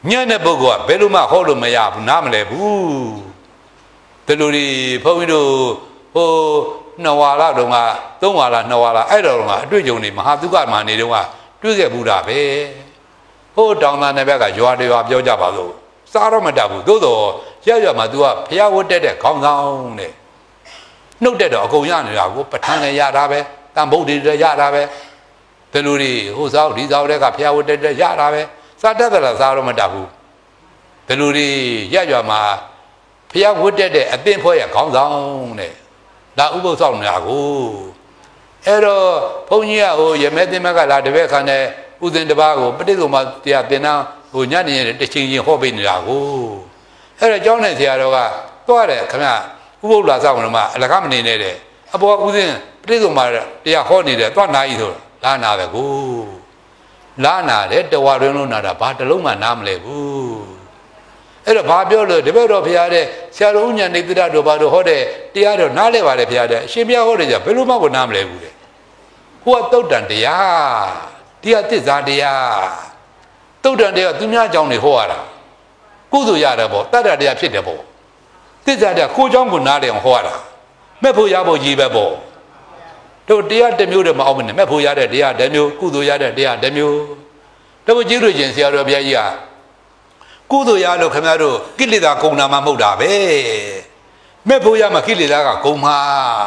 Speaker 1: ညံ့တဲ့ပုဂ္ဂိုလ်ကဘယ်လိုမှဟောလို့မရဘူးနားမလဲဘူးဒီလိုဒီဘုန်းကြီးတို့ဟို2 ဝါလောက်တုန်းက3 ဝါလား2 ဝါလားအဲ့တော်တုန်းကအတွေ့အကြုံတွေမဟာသုခမာနေတုန်းကတွေ့ခဲ့ဘူးတာပဲဟိုတောင်သားနယ်ဘက်ကရွာတွေရွာပြောကြပါလို့စားတော့မတတ်ဘူးသို့တော့ရမှာ तू ကဖျားဝတ်တက်တဲ့ခေါင်းဆောင်တဲ့နှုတ်တက်တော့အကုန်ရနေတာကိုပဋ္ဌာန်းလည်းရတာပဲတန်ဗုဒ္ဓတွေရတာပဲဒီလိုတွေဟိုစားဒီစားတဲ့ကဖျားဝတ်တက်တဲ့ရတာပဲစားတတ်တယ်လားစားတော့မတတ်ဘူးဒီလိုတွေရမှာဖျားဝတ်တက်တဲ့အသင်းဖွဲ့ရခေါင်းဆောင်တဲ့ဒါဥပုသ်ဆောင်နေတာကိုအဲ့တော့ဘုန်းကြီးကဟိုရမဲသိမကလာတပည့်ခါနဲ့ဥစဉ်တစ်ပါးကိုပဋိသမတရားသင်တန်းဟိုညနေတစ်ချိန်ချင်းဟောပေးနေတာကိုအဲ့တော့ကျောင်းနဲ့ဆရာတော်ကသွားတယ်ခင်ဗျဥပုသ်လာဆောင်တော့မှအလကားမနေနဲ့တဲ့အပေါ်ဥစဉ်ပဋိသမတရားဟောနေတယ်သွားနာဤဆိုလာနာပဲကိုလာနာတယ်တဝါတွင်လုံးနာတာဘာတလုံးမှနားမလဲဘူးအဲ့တော့ဘာပြောလို့တပည့်တော်ဖရာတဲ့ဆရာတော်ဥညာနေတိတတို့ဘာတို့ဟောတဲ့တရားတော်နားလဲပါတယ်ဖရာတဲ့အရှင်ဘုရားဟောတယ်ကြဘယ်လိုမှကိုနားမလဲဘူးတဲ့ဟိုကတုတ်တန်တရားတရားသစ္စာတရားတုတ်တန်တရားသူများအကြောင်းတွေဟောရတာကုသိုလ်ရတယ်ပေါ့တတ္တတရားဖြစ်တယ်ပေါ့သစ္စာတရားကိုအကြောင်းကိုနားလဲအောင်ဟောရတာမဲ့ဖို့ရဖို့ကြီးပဲပေါ့တို့တရားတစ်မျိုးတည်းမအောင်မနဲ့မဲ့ဖို့ရတဲ့တရားတစ်မျိုးကုသိုလ်ရတဲ့တရားတစ်မျိုးတို့ကြည့်လို့ချင်းဆရာတော်ဘုရားကြီးကကုသိုလ်ရလို့ခင်ဗျားတို့ကိလေသာကုန်တာမှမဟုတ်တာပဲမဲ့ဖို့ရမှကိလေသာကကုန်မှာ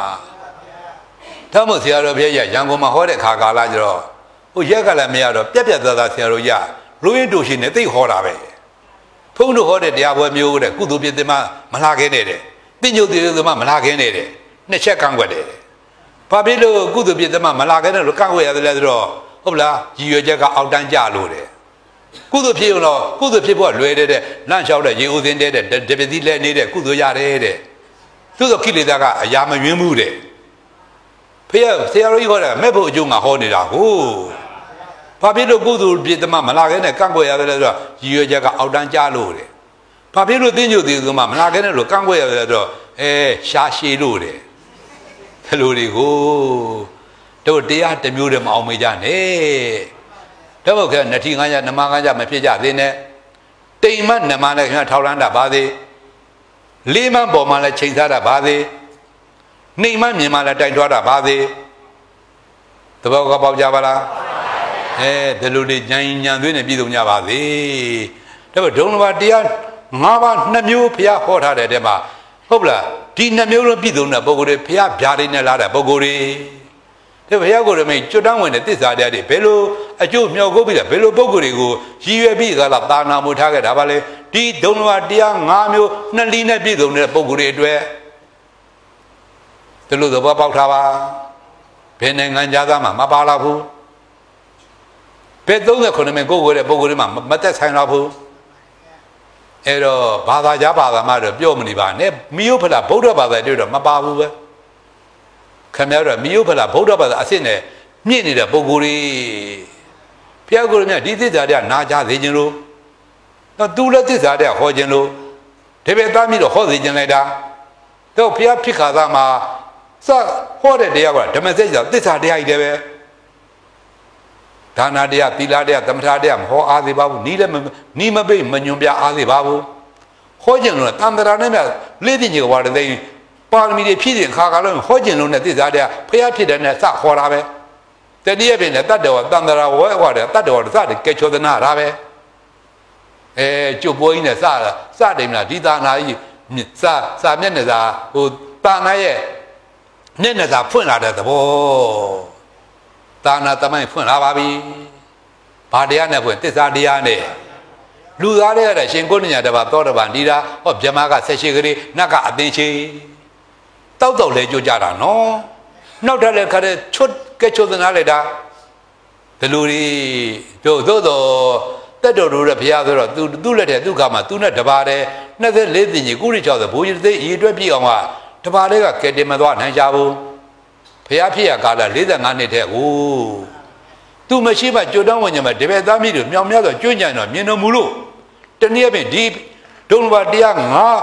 Speaker 1: ဒါမို့ဆရာတော်ဘုရားကြီးရန်ကုန်မှာဟောတဲ့ခါကာလကျတော့ဟိုရက်ကလည်းမရတော့ပြက်သားသားဆရာတော်ကြီးလူရင်းတို့ရှိနေသိဟောတာပဲဘုန်းတို့ဟောတဲ့တရားပွဲမျိုးတဲ့ကုသိုလ်ပြည့်တင်မှမလာခဲနဲ့တဲ့တင်ညုတ်သေးသေးမှမလာခဲနဲ့တဲ့နှစ်ချက်ကန့်ွက်တယ်ဘာဖြစ်လို့ကုသိုလ်ပြည့်တင်မှမလာခဲနဲ့လို့ကန့်ွက်ရတယ်လဲဆိုတော့ဟုတ်လားရည်ရွယ်ချက်ကအောက်တန်းကြလို့တဲ့ကုသိုလ်ဖြစ်ရင်တော့ကုသိုလ်ဖြစ်ဖို့လွယ်တဲ့လန့်လျှောက်တဲ့ရေဦးစင်းတဲ့တပည့်သီးလဲနေတဲ့ကုသိုလ်ရတယ်တဲ့သို့သောကိလေသာကအရာမယွင်းဘူးတဲ့ဖေရဆရာတော်ကြီးဟောတာမဲ့ဖို့အကျိုးငါဟောနေတာကိုဘာဖြစ်လို့ကုသိုလ်ပြည့်တမမလာခဲနဲ့ကန့်ကွက်ရတယ်လဲဆိုတော့ရည်ရွယ်ချက်ကအောက်တန်းကြလို့တဲ့ဘာဖြစ်လို့တင်းညို့သေးဆိုမှမလာခဲနဲ့လို့ကန့်ကွက်ရတယ်ဆိုတော့ရှားရှည်လို့တဲ့ဒီလိုတွေကိုတို့တရားတစ်မျိုးတည်းမအောင်မေးကြနဲ့တော့ဘုရားနတိငါးညနမငါးညမဖြစ်ကြသေးနဲ့တိမ်မနမလည်းခင်ဗျာထောက်လန်းတာပါသေးလေးမပေါ်မှာလည်းချိန်ထားတာပါသေးနှိမ်မမြင်မှလည်းတိုင်ထွားတာပါသေးသဘောကပေါက်ကြပါလားဒီလိုတွေဉာဏ်ဉာဏ်သွင်းနေပြည်စုံကြပါစေဒါပေမဲ့ဒုံလဘတရား5 ပါး2 မျိုးဘုရားဟောထားတဲ့တဲမှာဟုတ်လားဒီ2 မျိုးလုံးပြည်စုံတဲ့ပုဂ္ဂိုလ်တွေဘုရားဗျာဒိနဲ့လာတဲ့ပုဂ္ဂိုလ်တွေဒါဘုရားကိုယ်တော်မြတ်ကျွတ်တန်းဝင်တဲ့သစ္စာတရားတွေဘယ်လိုအကျိုးမြောက်ကုတ်ပြီးလဲဘယ်လိုပုဂ္ဂိုလ်တွေကိုရည်ရွယ်ပြီးကလာသာနာမှုထားခဲ့တာပါလေဒီဒုံလဘတရား5 မျိုး2 လီနဲ့ပြည်စုံတဲ့ပုဂ္ဂိုလ်တွေအတွက်ဒီလိုသဘောပေါက်ထားပါဘယ်နိုင်ငံသားမှမပါလာဘူးဘယ်39မိနစ်ကိုယ်တဲ့ပုဂ္ဂိုလ်တွေမှမသက်ဆိုင်တော့ဘူးအဲ့တော့ဘာသာကြားဘာသာမှတော့ပြောမနေပါနဲ့မိယုဖလားဗုဒ္ဓဘာသာတွေတော့မပါဘူးပဲခင်ဗျားတို့မိယုဖလားဗုဒ္ဓဘာသာအစ်စ်နဲ့မြင့်နေတဲ့ပုဂ္ဂိုလ်တွေဘုရားကိုယ်တော်မြတ်ဒီသစ္စာတရားနာကြသေးခြင်းလို့တော့သူလည်းသစ္စာတရားဟောခြင်းလို့ဒီပဲသားမိတော့ဟောသေးခြင်းလိုက်တာတော့ဘုရားဖြစ်ခါသားမှာစဟောတဲ့တရားကဓမ္မစကြာသစ္စာတရားကြီးတယ်ပဲဒါနာတရားသီလတရားသမထတရားမဟောအားသေးပါဘူးနီးလည်းနီးမပိတ်မညွန်ပြအားသေးပါဘူးဟောခြင်းလို့တန်တရာနဲ့မြလေးသိကြီးကဘာတဲ့ပါရမီတွေဖြည့်ရင်ခါခါလုံးဟောခြင်းလို့နဲ့သစ္စာတရားဖျားဖြစ်တဲ့နဲ့စဟောတာပဲတတိယပြင်နဲ့တတ္တဝတန်တရာဝဲဟောတယ်တတ္တဝစတဲ့ကဲချောဒနာဒါပဲကျုပ်ပွဲကြီးနဲ့စတယ်မလားဒီသာနာကြီးစာမျက်နှာစာဟိုတာနာရဲ့မျက်နှာစာဖွင့်လာတဲ့သဘောသာနာတမိုင်းဖွင့်လာပါပြီဘာတရားနဲ့ဖွင့်သစ္စာတရားနဲ့လူသားတွေရတဲ့ရှင်ကိုဏ္ဍတပါသောတပန်ဒီတာဟောဗြဟ္မာကဆက်ရှိကလေးနတ်ကအသင်ရှိတောက်လဲကြွကြတာနော်နောက်တက်လဲခါတဲ့ချွတ်ကဲချွတ်သနာလိုက်တာဘလူတွေတို့သို့တော်တက်တော်တို့ရဲ့ဘုရားဆိုတော့သူ့လက်ထဲသူ့ခါမှာသူနဲ့တပါးတဲ့24သိညီကုရိ60ဘိုးကြီးသိရေတွက်ပြည့်အောင်ကတပါးလေးကကဲတင်မသွားနိုင်ကြဘူးဘုရားဖြစ်ရကာလ45 နှစ်တဲ့ကိုသူမရှိမှကြွတန်းဝင်ညမှာတပည့်သားမိတို့မြောင်များစွာကျွညံ့တော့မြင်တော်မူလို့တနည်းအားဖြင့်ဒီဒုံလဘတရား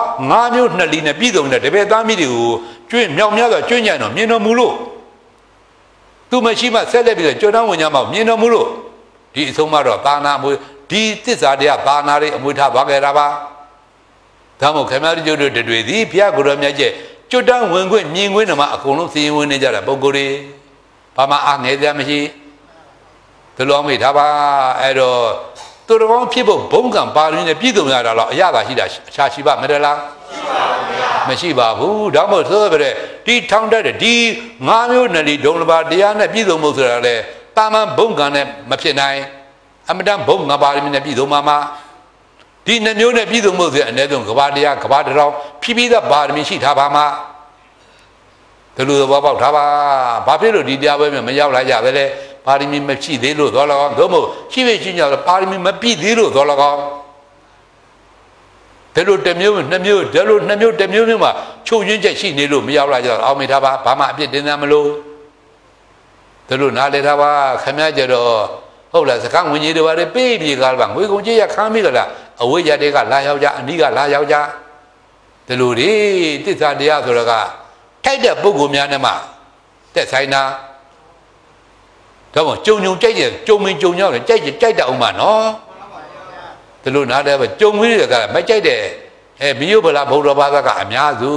Speaker 1: 5 မျိုး2 လီနဲ့ပြည်စုံတဲ့တပည့်သားမိတွေကိုကျွမြောင်များစွာကျွညံ့တော့မြင်တော်မူလို့သူမရှိမှဆက်လက်ပြီးတော့ကြွတန်းဝင်ညမှာမြင်တော်မူလို့ဒီအဆုံးမတော့သာနာမွေဒီသစ္စာတရားဘာနာတွေအမွေထားသွားခဲ့တာပါဒါမို့ခင်ဗျားတို့တွေသည်ဘုရားကိုယ်တော်မြတ်ရဲ့ကျွတ်တန်းဝင်ခွင့်မြင်ခွင့်တွေမှာအကုန်လုံးစီရင်ဝင်နေကြတာပုဂ္ဂိုလ်တွေဘာမှအားငယ်စရာမရှိဒီလိုမိထားပါအဲ့တော့သူတော်ကောင်းဖြစ်ဖို့ဘုံကံပါရမီနဲ့ပြည့်စုံရတာတော့အရသာရှိတာအခြားရှိပါမရလားမရှိပါဘူးဒါမှမဟုတ်ဆိုတဲ့ဒီထောင်တက်တဲ့ဒီ၅မျိုးနဲ့ဒီဒုံလပါတရားနဲ့ပြည့်စုံမှုဆိုတာလေတာမန်ဘုံကံနဲ့မဖြစ်နိုင်အမတန်ဘုံငါပါရမီနဲ့ပြည့်စုံမှာဒီနှမျိုးနဲ့ပြည့်စုံမှုဆိုတဲ့အနည်းဆုံးကဘာတရားကဘာတောင်ဖြည်းဖြည်းသာပါရမီရှိထားပါမှာဒီလိုသဘောပေါက်ထားပါဘာဖြစ်လို့ဒီတရားပွဲမရောက်လာကြပဲလဲပါရမီမရှိသေးလို့သောလောကောသို့မဟုတ်ရှိဖြစ်ရှိကြတော့ပါရမီမပြည့်သေးလို့သောလောကောဒီလိုတစ်မျိုးနှစ်မျိုးဒီလိုနှစ်မျိုးတစ်မျိုးမျိုးမှာချုပ်ရင်းချက်ရှိနေလို့မရောက်လာကြတော့အောင်မေထားပါဘာမှအပြစ်တင်သားမလို့ဒီလိုနားလေထားပါခင်ဗျားကြတော့ဟုတ်လားစကားဝင်ကြီးတွေပါတယ်ပေးပြေကားပါငွေကုန်ကြီးရခမ်းမိကြလားအဝိဇ္ဇာတွေကလာရောက်ကြအနိကလာရောက်ကြဒီလိုတွေတစ္ဆာတရားဆိုတော့ကထိုက်တဲ့ပုဂ္ဂိုလ်များနဲ့မှတက်ဆိုင်တာဒါမှကြုံကြိုက်တယ်ကြုံမင်းကြုံရောက်တယ်ကြိုက်တတ်အောင်ပါနော်ဒီလိုနားတယ်ပဲကြုံပြီးတယ်ကမကြိုက်တဲ့မိယုဗလာဘုရားဘာသာကအများစု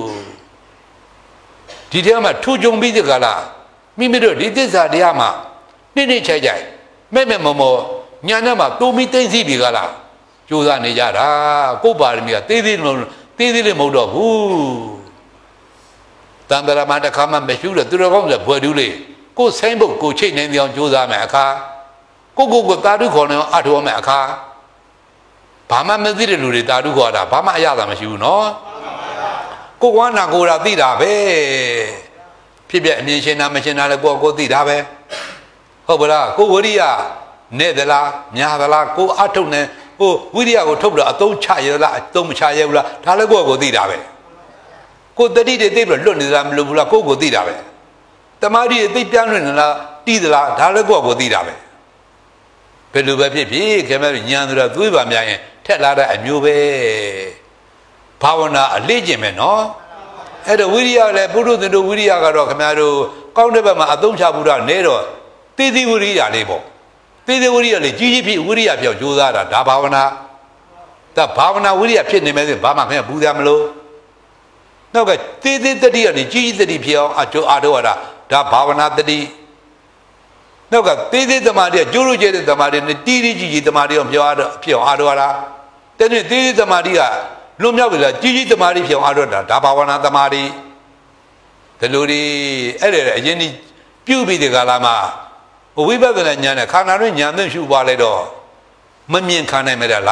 Speaker 1: ဒီထဲမှာထူကြုံပြီးတဲ့ကလားမိမိတို့ဒီသစ္စာတရားမှာနေ့ချိုက်မဲ့မောညာနဲ့မှာတိုးမီသိသိပြီကလားကြိုးစားနေကြတာကိုယ်ပါရမီကသေးသေးလေးမဟုတ်တော့ဘူးတန်တရာမတခါမှမရှိဘူးလေသူတော်ကောင်းဆိုဘွယ်တူးလေးကိုယ်ဆိုင်ဖို့ကိုချိတ်နေအောင်ကြိုးစားမယ်အခါကိုတာဓုခေါ်နေအောင်အထောက်မယ်အခါဘာမှမသိတဲ့လူတွေတာဓုခေါ်တာဘာမှအရသာမရှိဘူးနော်ကိုကနာကိုယ်တာသိတာပဲဖြစ်ပြအမြင်ရှင်းတာမရှင်းတာလည်းကိုသိတာပဲဟုတ်ပါလားကိုဝရိယနဲ့သလားများသလားကိုအထုတ်နေဟိုဝိရိယကိုထုတ်တော့အသုံးချရလားအသုံးမချရဘူးလားဒါလည်းကိုသိတာပဲကိုတတိတွေသိပြီးလွတ်နေသလားမလွတ်ဘူးလားကိုသိတာပဲတမာတိတွေသိပြန်လွတ်နေလားတီးသလားဒါလည်းကိုသိတာပဲဘယ်လိုပဲဖြစ်ဖြစ်ခင်ဗျားညံဆိုတော့သွေးပါများရင်ထက်လာတဲ့အမျိုးပဲဘာဝနာအလေးကျင့်မယ်နော်အဲ့တော့ဝိရိယလည်းပုရုသင်တို့ဝိရိယကတော့ခင်ဗျားတို့ကောင်းတဲ့ဘက်မှာအသုံးချမှုတော့နေတော့သေသေးဝိရိယလေးပေါ့သေသေးဝိရိယလေးကြီးကြီးဖြစ်ဝိရိယပြောင်းကြိုးစားတာဒါဘာဝနာဒါဘာဝနာဝိရိယဖြစ်နေမယ်ဆိုဘာမှခင်ဗျဘူးသားမလို့နောက်ကသေသေးတတိကနေကြီးကြီးတတိဖြစ်အောင်အကျိုးအားထုတ်ရတာဒါဘာဝနာတတိနောက်ကသေသေးသမာဓိကကျိုးလို့ကျတဲ့သမာဓိနဲ့တီးတီးကြီးကြီးသမာဓိအောင်ပြောရတော့ဖြစ်အောင်အားထုတ်ရတာတဲ့နေ့သေသေးသမာဓိကလွန်မြောက်ပြီလားကြီးကြီးသမာဓိဖြစ်အောင်အားထုတ်တာဒါဘာဝနာသမာဓိဒီလိုဒီအဲ့ဒါအရင်ဒီပြုပြီးဒီကလာမှာဝိပဿနာဉာဏ်နဲ့ခန္ဓာတွင်ဉာဏ်သိရှုပါလိုက်တော့မမြင်ခံနိုင်မလား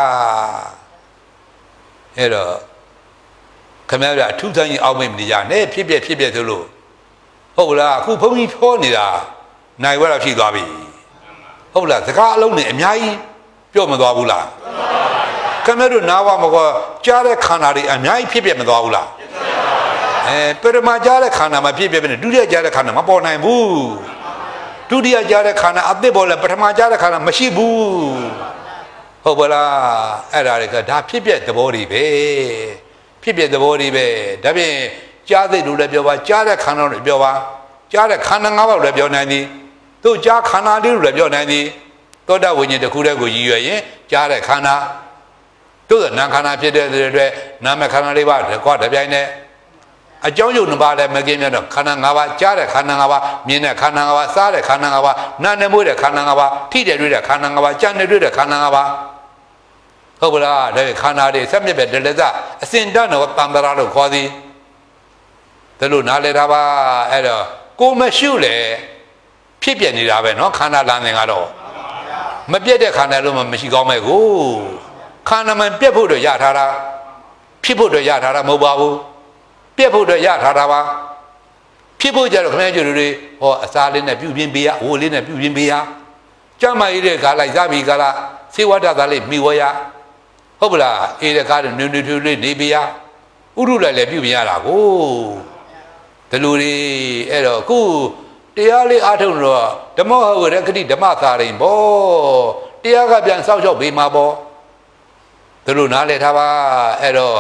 Speaker 1: အဲ့တော့ခင်ဗျားတို့အထူးဆန်းကြီးအောက်မေ့မနေကြနဲ့ဖြစ်ပြဆိုလို့ဟုတ်လားအခုဘုန်းကြီးပြောနေတာနိုင်ဝက်တော့ဖြစ်သွားပြီဟုတ်လားစကားအလုံးနဲ့အများကြီးပြောမသွားဘူးလားခင်ဗျားတို့နားဝမကောကြားတဲ့ခန္ဓာတွေအများကြီးဖြစ်မသွားဘူးလားပရမကြားတဲ့ခန္ဓာမှာဖြစ်နေဒုတိယကြားတဲ့ခန္ဓာမပေါ်နိုင်ဘူးဒုတိယကြားတဲ့ခန္ဓာအသစ်ပေါ်လဲပထမကြားတဲ့ခန္ဓာမရှိဘူးဟုတ်ပါလားအဲ့ဒါတွေကဒါဖြစ်ပြသဘောတွေပဲဖြစ်ပြသဘောတွေပဲဒါဖြင့်ကြားသိလို့လည်းပြောပါကြားတဲ့ခန္ဓာလို့ပြောပါကြားတဲ့ခန္ဓာ၅ပါးလည်းပြောနိုင်သည်တို့ကြားခန္ဓာလေးလို့လည်းပြောနိုင်သည်သောတာဝိညာဉ်တစ်ခုတည်းကိုရည်ရွယ်ရင်ကြားတဲ့ခန္ဓာတို့ကနာခန္ဓာဖြစ်တဲ့အတွက်နာမခန္ဓာလေးပါကွာတပြိုင်တည်းအကြောင်းယုံနှစ်ပါးလည်းမကင်းမြတ်တော့ခန္ဓာ၅ပါးကြားတဲ့ခန္ဓာ၅ပါးမြင်တဲ့ခန္ဓာ၅ပါးစားတဲ့ခန္ဓာ၅ပါးနာနဲ့မွေးတဲ့ခန္ဓာ၅ပါးထိတဲ့တွေ့တဲ့ခန္ဓာ၅ပါးကြံ့တဲ့တွေ့တဲ့ခန္ဓာ၅ပါးဟုတ်ပါလားဒါခန္ဓာတွေဆက်မြက်ပဲဒလဇအစင်တန်းတော့တန်တရာလို့ခေါ်သည်ဒါလို့နားလဲတာပါအဲ့တော့ကိုမရှိလေဖြစ်ပြနေတာပဲเนาะခန္ဓာလမ်းစဉ်ကတော့မပြတ်တဲ့ခန္ဓာလို့မရှိကောင်းမဲ့ကိုခန္ဓာမှပြတ်ဖို့တော့ရထားတာဖြစ်ဖို့တော့ရထားတာမဟုတ်ပါဘူးပြက်ဖို့တော့ရထားတာပါဖြစ်ဖို့ကြတော့ခင်ဗျားတို့တွေဟောအစားလေးနဲ့ပြုပြင်ပေးရဝိုးလေးနဲ့ပြုပြင်ပေးရကြမ်းမရတဲ့ခါလိုက်စားပြီးကလားစေဝတ္တသားလေးမိဝရဟုတ်ပလားအေးတဲ့ကားနွေနွေထူလေးနေပေးရဥရုလိုက်လည်းပြုပြင်ရတာကိုဒီလိုတွေအဲ့တော့ခုတရားလေးအားထုတ်တော့ဓမ္မဟောရခတိဓမ္မသာရင်ဘောတရားကပြန်စောက်ရှောက်ပေးမှာပေါ့ဒီလိုနားလည်ထားပါအဲ့တော့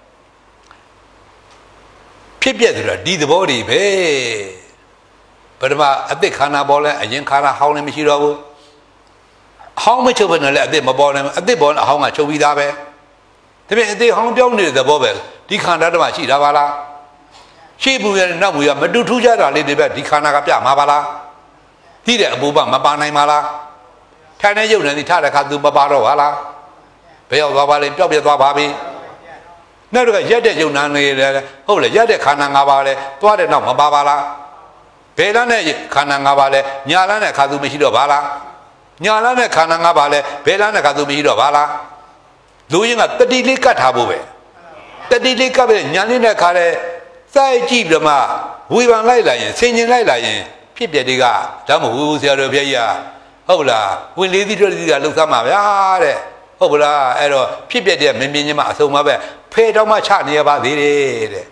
Speaker 1: ဖြစ်ပြတယ်ဒီသဘောတွေပဲပထမအသစ်ခန္ဓာပေါ်လဲအရင်ခန္ဓာဟောင်းလည်းမရှိတော့ဘူး how much of an at the mobile at the bone how much we have the home down near the bobble dikana machi davala she moved now we are Madutuja lady bed dikanagapia mabala Tida Buba Mabana Mala Tanayu and the Tarakadu Babaro Wala Bell Babali Tobi Babi Never Yede Yunani Holy Yede Kanangavale Tuade no Mabala Belane Kanangavale Nyalana Kadumido Bala Nyalana Kanangavale Belana Kadumido Bala doing a 30 likat habube 30 likabe Nyanina Kare Sai Jeep the Ma we van Lila singing Lila Pipediga Damu Zerobia Hola we lady to the Lucama Hola Ero Pipedia Mimima so Mabe paid how much honey about the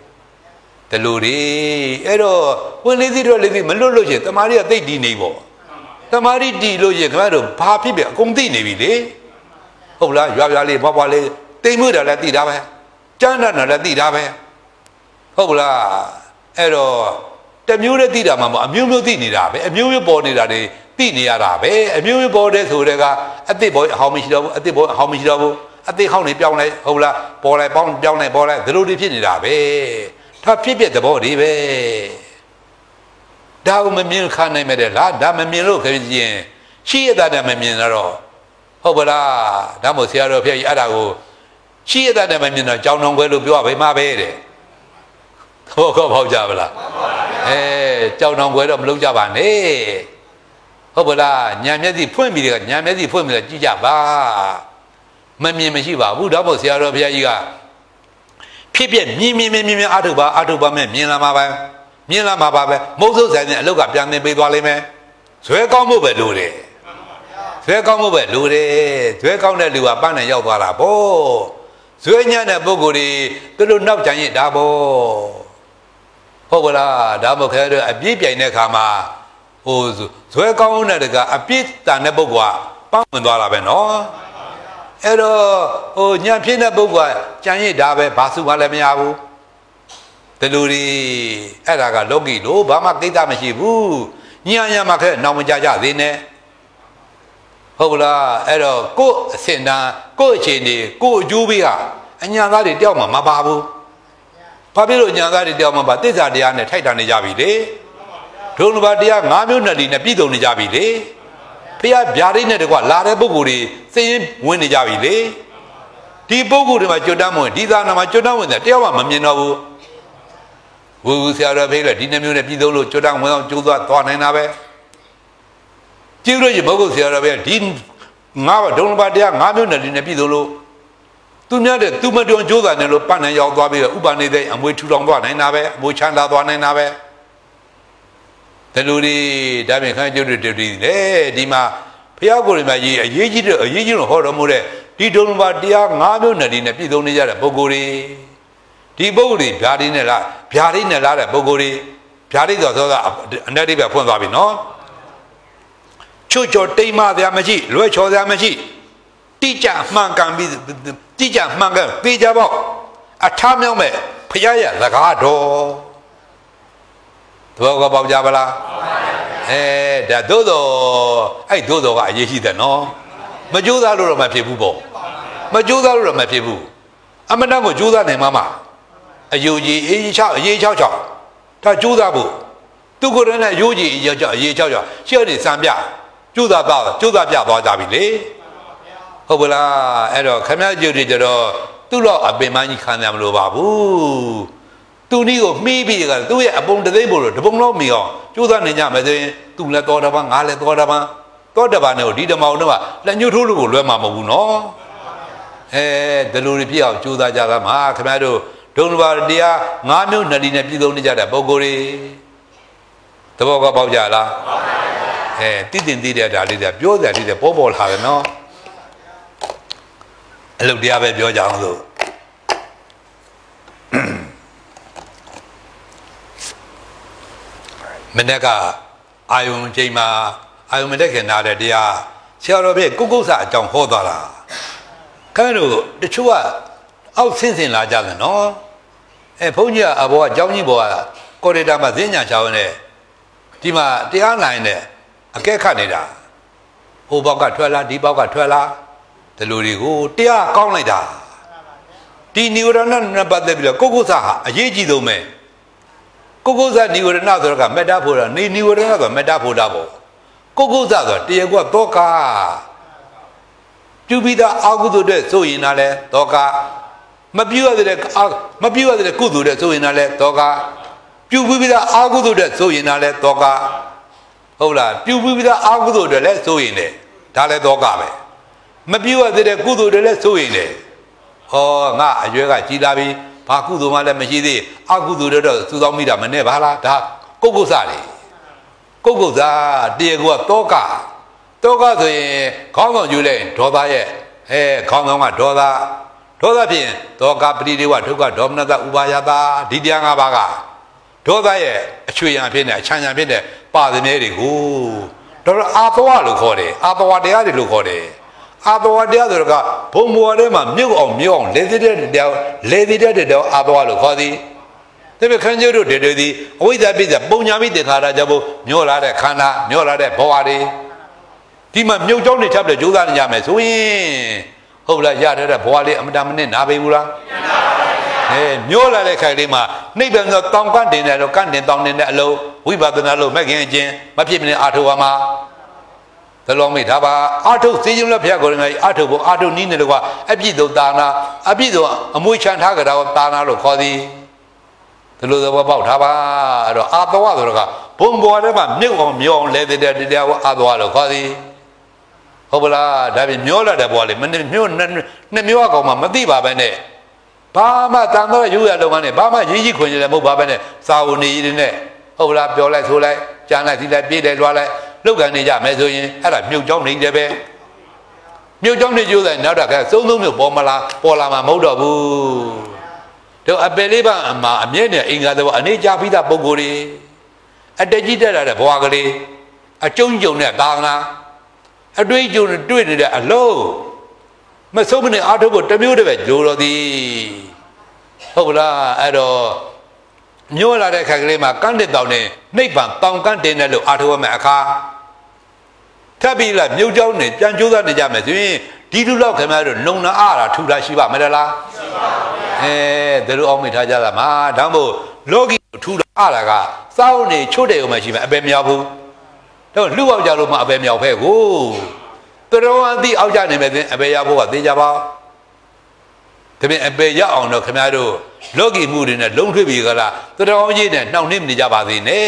Speaker 1: Ludi Ero we lady to lady Malology the Maria de Dinevo the Mari di Logic Papi Comdi Nevi Hola Yali Babale they moved a Latida Jana Latida Hola Ero the mule did a mamma, a mule did it, a mule body that they did a mule body who they got at the boy, how much double, at the boy, how much double, at the honey brown, hola, bola, bound brown, bola, the road pin it up, top people the body, down a mule can't name it a lot, damn a mule, she that a minero. Hola, Damos Europe, Adago, she that a minor, John on well to be away my baby. Talk about Javala. Châu Nông với đồng lưu cho bạn ấy, hôm là nhà mấy gì phun mì nhà mấy gì phun mì là chỉ giả ba, mình chỉ bảo bữa đó một xe rồi bây giờ à, phía bên mi ăn được ba mình làm mà ba mỗi số giờ này lúc gặp nhau nên bây giờ lên mấy, thuê con mua về lúa đấy, thuê con này lúa bán này giàu quá là bố, thuê nhà này bố gửi tôi luôn nấu chẳng gì đã bố. Hola, Damo Kerr, a beep in a cama. Oh, Zwekon, a bit than a bogua, Pamandala Beno. Ero, oh, Yampina Bogua, Jani Dabe, Basu Malamiabu. The Luri, Eraga Logi, Lo, Bama Gita Mashibu, Nyanya Maka, Namajaja, Dine. Hola, Ero, go Sena, go Chini, go Jubia, and Yangari Delma Mababu. Pablo Yangari Delma, but these are the Anna Titan Jabide. Don't about the Namunadi, Napido Jabide. Pia Biarina de Gualare Boguri, saying when the Jabide. Di Boguri Majodamo, Dizana Majodamo, the Delma Mamino. We will see our Vega, Dinamu, Pido, Jodan, well, Juda, Thorn and Abe. Children, Bogo, Sierra, didn't Mava, don't about the Namunadi, Napido. Tu nhớ được tu mới đưa chú ra này lúc ban này giàu to bây giờ uban này đây, mỗi chú đồng to này nào vậy, mỗi chăn lao to này nào vậy. Thế lúc đi, đại mình khai chú được đi đấy, đi mà, bây giờ cô đi mà gì, gì nó khó lắm rồi, đi đâu mà đi à, ngã đâu này đi này, đi đâu này ra là bố cô đi bia đi này là bố cô đi rồi là anh đi về phun vào bên nó, chú cho tây mà thì làm gì, lối cho thì làm gì. Tí chả mang càng bây giờ bảo à tham nhau mẹ bây giờ là cả đồ có bao giờ là đã đồ đồ cái gì đó nó mà chú ta luôn mà phiền bù mà chú ta luôn mà phiền bù à mình đang có chú ta này mà à dù gì cháu ta chú ta bù tôi có đến này dù gì cháu chưa đi sang bia chú ta bảo ta bị lé Hola, Ero, come out, you did it. Tu lo a bemani canam lo babu. Tu nigo, maybe do it upon the table, the bone of me. Judah Niyama, tu let order one, I let order one. Todabano, did a maunova, let you to Lema no. Eh, the Luripia, Judah Jalama, Camado, don't worry, dear, Namu, Nadina Pido Nijada, Bogori. The Boga Bojala. Eh, didn't that, I did a pure that did a bobble, have no. Lúc đi về biểu dạng rồi, mình đã cả ai cũng chỉ mà ai cũng đã cái nào đấy đi à, sau đó về cố sa trong hồ đó là, cái đó để chú à, ao xin là gì đó nó, phụ nữ à bố cháu như bố à, có thể làm mà dễ nhàng cháu này, thì mà đi ăn này này, cái khác này đã, ဟိုဘောက်ကထွက်လာဒီဘောက်ကထွက်လာဒီလိုတွေကိုတရားကောင်းလိုက်တာဒီနိဝရဏနဲ့ပတ်သက်ပြီးတော့ကိုကုသဟာအရေးကြီးဆုံးပဲကိုကုသနိဝရဏဆိုတော့ကမေတ္တာဖို့တာနိဝရဏဆိုမေတ္တာဖို့တာပေါ့ကိုကုသဆိုတရားကသောကပြုပြီးသားအာဟုတုတဲ့ဆိုရင်လည်းသောကမပြုရတဲ့ကုသိုလ်တဲ့ဆိုရင်လည်းသောကပြုပြီးသားအာဟုတုတဲ့ဆိုရင်လည်းသောကဟုတ်လားပြုပြီးသားအာဟုတုတဲ့လည်းဆိုရင်လည်းဒါလည်းသောကပဲမပြုရတဲ့ကုသိုလ်တွေလည်းဆိုရင်လည်းဟောငါအရွယ်ကကြီးလာပြီဘာကုသိုလ်မှလည်းမရှိသေးအာဟုတုတွေတော့စုဆောင်းမိတာမနဲ့ပါလားဒါကုက္ကုစလေကုက္ကုစတရားကသောကဆိုရင်ခေါင်းဆောင်ယူလိုက်ဒေါသရဲ့ခေါင်းဆောင်ကဒေါသဖြင့်ဒေါကပရိဒေဝဒုက္ခဒေါမနတဥပါယတာဒီတရား၅ပါးကဒေါသရဲ့အချွေရံဖြစ်နေအချမ်းရံဖြစ်နေပါသမဲတွေကိုတော့အာသဝလို့ခေါ်တယ်အာသဝတရားတွေလို့ခေါ်တယ်အာသဝတရားဆိုတော့ကဘုံဘော်ထဲမှာမြုပ်အောင်လေသေးတဲ့တရားအာသဝလို့ခေါ်သည်ဒါပေမဲ့ခန္ဓာတို့တေတွေသည်အဝိဇ္ဇာပိစ္ဆပုံညာမိတေခါရကြောင့်မျောလာတဲ့ခန္ဓာမျောလာတဲ့ဘဝတွေဒီမှာမြုပ်ကြောင်းနေထပ်ပြီးကြိုးစားနေကြမယ်ဆိုရင်ဟုတ်လားရတဲ့ဘဝလေးအမတမနဲ့နားပေဘူးလားမျောလာတဲ့ခိုင်လေးမှာနှိပ်ပြန်တော့တောင်ကန့်တင်တယ်တော့ကန့်တင်တောင်တင်တဲ့အလုံးဝိပဿနာလို့မဲ့ခင်အချင်းမဖြစ်မနေအာထုဝါမှာသလုံးမိဒါပါအာထုစေခြင်းလက်ဖျက်ကိုလည်းအာထုဖို့အာထုနီးနေလို့ကအပြည့်စုံတာနာအပြည့်စုံအမွေချန်ထားကြတာကိုတာနာလို့ခေါ်သည်ဒီလိုသဘောပေါက်ထားပါအဲ့တော့အာသဝဆိုတော့ကဘုံဘော်ထဲမှာမြုပ်အောင်လဲတဲ့တရားကိုအာသဝလို့ခေါ်သည်ဟုတ်ပလားဒါပြင်မျောလာတဲ့ဘဝလေးမနှစ်မျောနှစ်မျောကောင်မှမသိပါပဲနဲ့ဘာမှတန်တော့ယူရလုံးမနဲ့ဘာမှရင်းကြီးခွင်ရတယ်မဟုတ်ပါပဲနဲ့စာဝန်နေရည်နဲ့ဟုတ်ပလားပြောလိုက်ဆိုလိုက်ကြမ်းလိုက်ဒီလိုက်ပြေးတယ်လွှားလိုက်လောက်ကန်နေကြမယ်ဆိုရင်အဲ့ဒါမြုပ်ကြောင်းနေတယ်ပဲမြုပ်ကြောင်းနေကျိုးတယ်နောက်တော့ကသုံးမျိုးပေါ်လာမှာမဟုတ်တော့ဘူးတို့အပယ်လေးပါအမှာအမြဲတမ်းအင်္ဂါတော့အနေကြပြီးသားပုံကိုယ်တွေအတကြီးတက်လာတဲ့ဘဝကလေးအကျုံးကျုံတဲ့သာသနာအတွေ့အကြုံတွေ့နေတဲ့အလုံးမဆုံးမနဲ့အားထုတ်ဖို့တမျိုးတည်းပဲကြိုးတော်သည်ဟုတ်လားအဲ့တော့မျောလာတဲ့ခါကလေးမှာကန့်တဲ့တောင်နဲ့နှိပ်ပံတောင်ကန့်တင်တယ်လို့အားထုတ်ရမယ်အခါထပ်ပြီးလာမြုပ်ကြောင်းနဲ့ပြန်ကြိုးစားနေကြမယ်ဆိုရင်ဒီလူလောက်ခင်ဗျားတို့လုံနာအားတာထူတာရှိပါမလားရှိပါဘူးဒါလိုအောင်မိထားကြတာမှာဒါမို့လောကီထူတာအားတာကစောင်းနေချို့တယ်ုံမှရှိမယ်အပယ်မရောက်ဘူးတော့လူအောက်ကြလို့မှအပယ်မြောက်ဖဲကိုတတော်အသည့်အောက်ကြနေမယ်အပယ်ရဖို့ကသိကြပါဒါပြင်အပယ်ရအောင်တော့ခင်ဗျားတို့လောကီမှုတွေနဲ့လုံထွေးပြီးကြလားတတော်ကြီးနဲ့နှောင့်နှိမ့်နေကြပါသေးနဲ့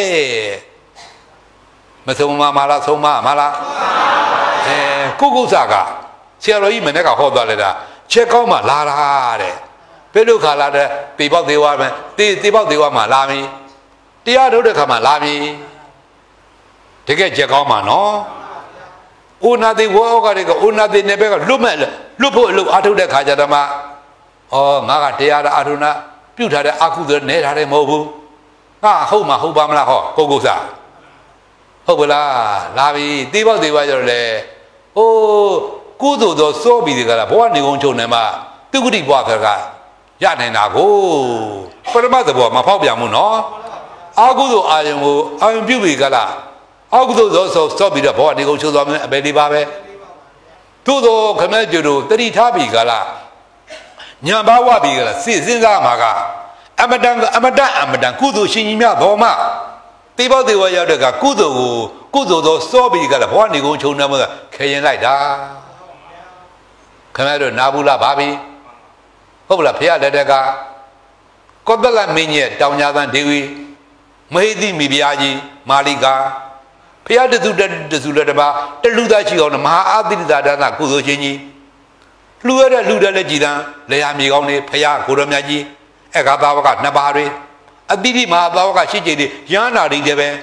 Speaker 1: မဆုံးမလားဆုံးမလားကုကုသကဆရာတော်ကြီးမနေ့ကဟောသွားလိုက်တာချက်ကောင်းမှလာတာတဲ့ဘယ်လိုခါလာတဲ့ပေပေါက်သေးဝါမယ်တေပေါက်သေးဝါမှလာပြီတရားထုတ်တဲ့ခါမှလာပြီတကယ်ကြက်ကောင်းမှာနော်ဥနာတိဝေါကတွေကဥနာတိနေဘက်ကလွတ်ဖို့အလုပ်အားထုတ်တဲ့ခါကျတော့မှငါကတရားအာထုနာပြုတ်ထားတဲ့အာကုသိုလ်နဲထားတယ်မဟုတ်ဘူးဟာဟုတ်မှာဟုတ်ပါမလားဟောကိုကုစားဟုတ်ပလားလာပြီတေးပေါက်တေးဝါကျတော့လေကုသိုလ်သောစောပြီးဒီကလာဘဝနေကုန်ချုံနေမှာတုဂတိဘဝကရနိုင်တာကိုပရမတ်သဘောမဖောက်ပြန်ဘူးနော်အာကုသိုလ်အာယုံကိုအာယုံပြုတ်ပြီးကလာအာကုသိုလ်သောစောပြီးတော့ဘဝနေကုန်ချုံသွားမယ်အပေလေးပါပဲသို့သောခမဲကျတို့တတိထားပြီးကလာညာဘဝပြီးကလာစဉ်းစားမှာကအမတန်ကုသိုလ်ရှင်ကြီးများတော်မှတေပေါတေဝရောက်တဲ့ကကုသိုလ်သောစောပြီးကလာဘဝနေကုန်ချုံနေမှာခဲရင်လိုက်တာခမဲတို့နာဘူးလားဗာပြီဟုတ်ပလားဖះလက်တက်ကကောသလမင်းရဲ့တောင်ညာသန်ဒေဝီမဟိသိမိဖုရားကြီးမာလိကာဖះတစုလက်တပါတလူသားရှိအောင်မဟာအာတိတဒါနကုသိုလ်ရှင်ကြီးလှူရတဲ့လူတဲ့လက်ကြည်တန်းလေယာမြေကောင်းနေဖះကိုရမြတ်ကြီးအခါသာဝကနှစ်ပါးတွေအတိတိမဟာသာဝကရှိကြည်တွေရဟန္တာတွေတည်းပဲ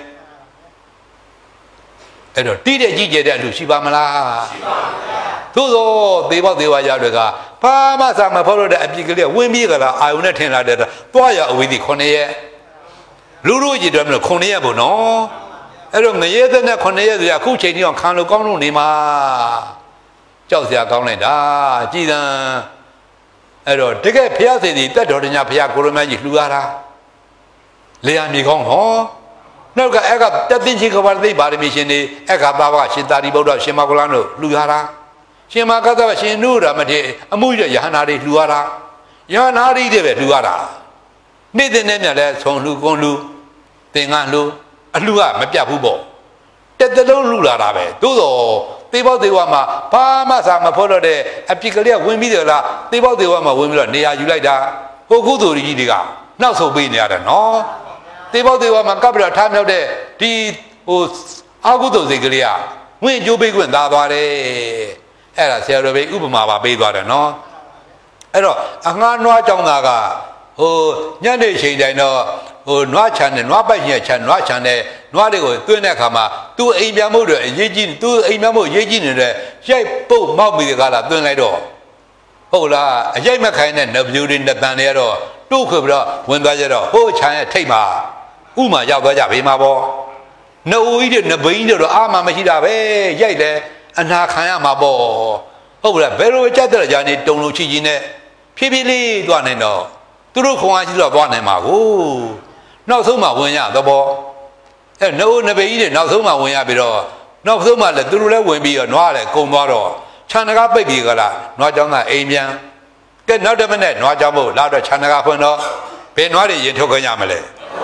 Speaker 1: အဲ့တော့တိတဲ့ကြီးကျယ်တဲ့လူရှိပါမလားရှိပါဗျာသို့သောသေဘောသေဝရတွေကဘာမှစာမဖောက်လို့တဲ့အပြစ်ကလေးဝင်းပြေးကြတာအာယုန်နဲ့ထင်လာတဲ့သွားရအဝိသီ9ရက်လူလူကြီးတယ်မလို့9ရက်ပေါ့နော်အဲ့တော့ငရဲတဲ့နဲ့9ရက်ဆိုရအခုချိန်ကြီးအောင်ခံလို့ကောင်းလို့နေမှာကြောက်စရာကောင်းလိုက်တာကြည်တံအဲ့တော့တကယ်ဖះစေတီတက်တော်တညာဖះကိုရမကြီးလှူရတာလေယာမြေကောင်းဟောနောက်ကအဲ့ကတသိချင်းကဘာသိပါရမီရှင်နေအဲ့ကသာဝကရှင်သာရိပုတ္တရှင်မောဂလန်တို့လှူရတာရှင်မကသဗ္ဗရှင်နုရမထေအမှုရယဟနာတွေလှူရတာယဟနာတွေတဲ့ပဲလှူရတာနေ့တဲ့နဲ့မြတ်လဲဆုံလှူကွန်လှူသင်္ကန်းလှူအလှူကမပြတ်ဘူးပေါ့တက်တလုံးလှူလာတာပဲသို့တော့သေဘောသေဝမှာဘာမှစာမဖော်တော့တဲ့အပြစ်ကလေးဝင်ပြီးတယ်လားသေဘောသေဝမှာဝင်ပြီးတော့နေရာယူလိုက်တာဟိုကုသိုလ်ကြီးတွေကနောက်ဆုတ်ပေးနေရတယ်နော်သေဘောသေဝမှာကပ်ပြီးတော့ထားမြောက်တဲ့ဒီဟိုအာကုသိုလ်စိတ်ကလေးကဝင်ကြိုးပေးခွင့်သာသွားတယ်အဲ့ဒါဆရာတော်ဘိဥပမာပါပေးသွားတယ်နော်အဲ့တော့အငှားနွားကြောင်းသားကဟိုညနေချိန်တိုင်းတော့ဟိုနွားချန်နဲ့နွားပိုက်ညက်ချန်နွားချန်နဲ့နွားတွေကိုသွင်းတဲ့အခါမှာသူ့အိမ်ပြန်မှုတွေအရေးကြီးသူ့အိမ်ပြန်မှုအရေးကြီးနေတဲ့ရိုက်ပုတ်မောက်ပြီးတဲ့ကလာသွင်းလိုက်တော့ဟုတ်လားအရိုက်မခိုင်းတဲ့နဗျူတွေနဲ့တန်တွေကတော့တို့ခွေပြီးတော့ဝင်သွားကြတော့ဟိုချန်ရဲ့ထိတ်မှာဥမာရောက်သွားကြဘေးမှာပေါ့နှုတ်ကြီးတွေနဘိန်းတွေတော့အာမမရှိတာပဲရိုက်တယ်အနာခံရမှာပေါ့ဟုတ်လားဘယ်လိုကြက်တဲ့ကြာနေတုံလို့ချီကြီးနဲ့ဖြည်းဖြည်းလေးသွားနေတော့သူတို့ခွန်အားကြီးတော့သွားနိုင်မှာကိုနောက်ဆုံးမှဝင်ရသဘောအဲနှုတ်နဘိန်းတွေနောက်ဆုံးမှဝင်ရပြီးတော့နောက်ဆုံးမှလည်းသူတို့လည်းဝင်ပြီးတော့နွားလည်းကုံသွားတော့ခြံတကားပိတ်ပြီးကလားနွားကြောင်းကအိမ်ပြန်ကဲနောက်တစ်မနဲ့နွားကြောင်းမို့လာတော့ခြံတကားဖွင့်တော့ဘယ်နွားတွေရင်ထုတ်ခွင့်ရမလဲ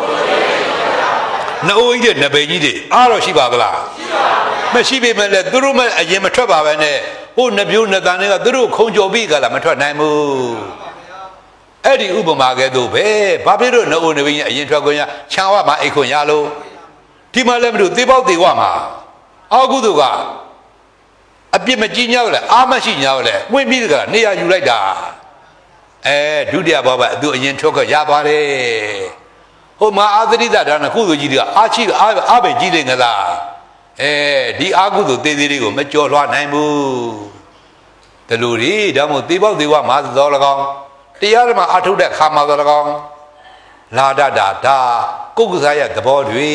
Speaker 1: နှုတ်ကြီးတွေနဘိန်းကြီးတွေအားတော့ရှိပါသလားမရှိပေမဲ့လည်းသူတို့မအရင်မထွက်ပါပဲနဲ့ဟိုနှပြိုးနှတန်တွေကသူတို့ခုံကြိုပြီးကလားမထွက်နိုင်ဘူးအဲ့ဒီဥပမာကဲတော့ပဲဘာဖြစ်လို့နှုတ်နဘိန်းကြီးအရင်ထွက်ခွင့်ရခြံဝမှာအိတ်ခွင့်ရလို့ဒီမှာလည်းမလို့သေပေါက်သေဝမှာအာကုသိုလ်ကအပြစ်မကြီးညောက်လဲအာမရှိညောက်လဲဝင်ပြီးကနေရာယူလိုက်တာဒုတိယဘောပါသူအရင်ထွက်ခွင့်ရသွားတယ်ဟိုမှာအာသရိတဒါနကုသိုလ်ကြီးတွေကအာချိအာပဲကြီးတယ်ငလားဒီအာကုသိုလ်သေးသေးလေးကိုမကြော်လွှားနိုင်ဘူးတလူတွေဒါမို့သေပေါက်သေဝမှာသော၎င်းတရားဓမ္မအထုတ်တဲ့ခါမှာသော၎င်းလာဒတာဒါကုက္ကုစားရဲ့သဘောတွေ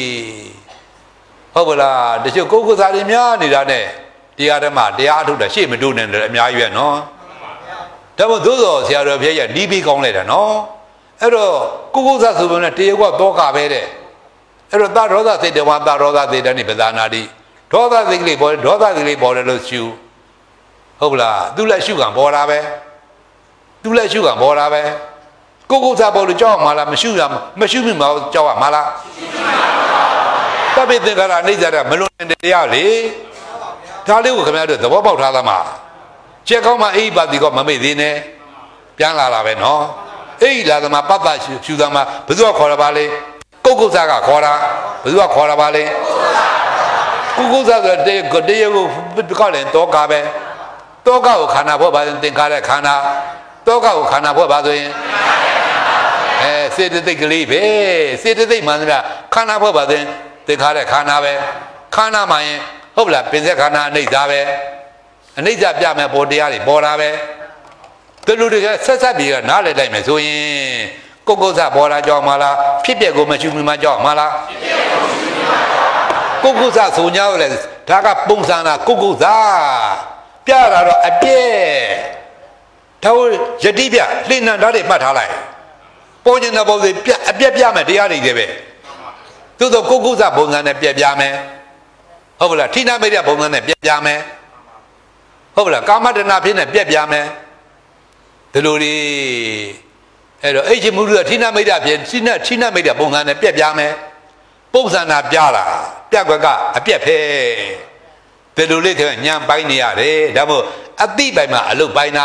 Speaker 1: ဟုတ်ပါလားတချို့ကုက္ကုစားတွေများနေတာနဲ့တရားဓမ္မတရားအထုတ်တာရှေ့မတိုးနဲ့လည်းအများကြီးပဲနော်ဒါမို့သို့တော်ဆရာတော်ဘုရားကြီးနီးပြီးကောင်းလိုက်တာနော်အဲ့တော့ကုက္ကုစားဆိုပေမဲ့တရားကတော့ကပဲတဲ့အဲ့တော့သာဒေါသစိတ်တဝါသာဒေါသစိတ်တဏိပဇာနာတိဒေါသစိတ်ကလေးပေါ်ဒေါသစိတ်ကလေးပေါ်တယ်လို့ရှုဟုတ်လားသူလည်းရှုကံပေါ်တာပဲသူလည်းရှုကံပေါ်တာပဲကိုကုစားပေါ်လို့ကြောက်မှာလားမရှုရမရှုမိမှာကြောက်ရမှာလားတပိသင်္ခါရအိဋ္ဌာမလွန်တဲ့တရားလေဒါလေးကိုခင်ဗျားတို့သဘောပေါက်ထားသမှာကျက်ကောင်းမှအိပါတိကောမမေ့သေးနဲ့ပြန်လာတာပဲနော်အိလာသမာပတ္တရှုသမာဘယ်သူကခေါ်ရပါလဲကုက္ကုစားကခေါ်တာဘယ်သူကခေါ်တာပါလဲကုက္ကုစားဆိုတဲ့တရားကိုကောက်ရင်တောကပဲတောကကိုခန္ဓာဖွဲ့ပါရင်သင်္ခါရခန္ဓာတောကကိုခန္ဓာဖွဲ့ပါဆိုရင်စေတသိက်ကလေးပဲစေတသိက်မှန်သမျှခန္ဓာဖွဲ့ပါဆိုရင်သင်္ခါရခန္ဓာပဲခန္ဓာမှရင်ဟုတ်လားပင်စက်ခန္ဓာအနိစ္စပဲအနိစ္စပြမယ်ပေါ်တရားတွေပေါ်တာပဲသူတို့တွေကဆက်ဆက်ပြီးတော့နားလည်လိုက်မယ်ဆိုရင်ကုက္ကုစားပေါ်တာကြောက်မလားဖြစ်ပျက်ကိုမရှုမိမှကြောက်မလားကုက္ကုစားဆိုညာလေဒါကပုံစံတာကုက္ကုစားပြတာတော့အပြည့်ဒါယတိပြလှိဏ္ဏဓာတ်တွေမှတ်ထားလိုက်ပေါ်ကျင်တဲ့ပုံစံပြအပြည့်ပြမယ်တရားတွေတွေပဲသို့သောကုက္ကုစားပုံစံနဲ့ပြည့်ပြမယ်ဟုတ်ပါလားထိနာမိတ်တဲ့ပုံစံနဲ့ပြည့်ပြမယ်ဟုတ်ပါလားကာမတဏဖြစ်နဲ့ပြည့်ပြမယ်ဒီလိုတွေအဲ့တော့အိတ်ချမှုရထိနာမိတ်တာဖြစ်ထိနာမိတ်တာပုံစံနဲ့ပြက်ပြားမယ်ပုံစံနာပြတာပြက်ကွက်ကအပြက်ဖဲဒီလိုလေးခင်ညံပိုင်းနေရတယ်ဒါမို့အတိပိုင်မှာအလုတ်ပိုင်းတာ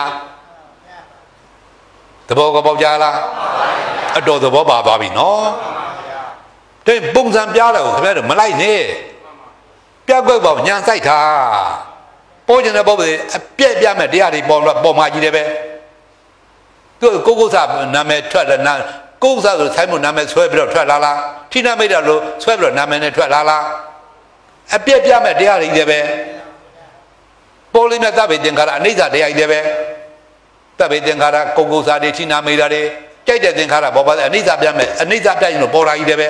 Speaker 1: သဘောကပေါက်ကြလားအတော်သဘောပါသွားပြီနော်တဲ့ပုံစံပြတာကိုခင်ဗျားတို့မလိုက်နဲ့ပြက်ကွက်ပေါ့ညံဆိုင်တာပေါ်ကျင်တဲ့ပုံပဲအပြက်ပြမယ်တရားတွေပေါ်မှာကြီးတယ်ပဲသူကုက္ကုစားနာမည်ထွက်လာနာကုက္ကုစားဆိုဆိုင်မှုနာမည်ဆွဲပြီးတော့ထွက်လာလားထိနာမိတ်တာလို့ဆွဲပြီးတော့နာမည်နဲ့ထွက်လာလားအပြည့်ပြမဲ့တရားတွေလည်းပဲပေါ်လိမ့်မဲ့သဗ္ဗေသင်္ခါရအနိစ္စတရားတွေလည်းပဲသဗ္ဗေသင်္ခါရကုက္ကုစားတွေထိနာမိတ်တာတွေကြိုက်တဲ့သင်္ခါရပေါ်ပါအနိစ္စပြမဲ့အနိစ္စပြရင်လို့ပေါ်လာကြီးလည်းပဲ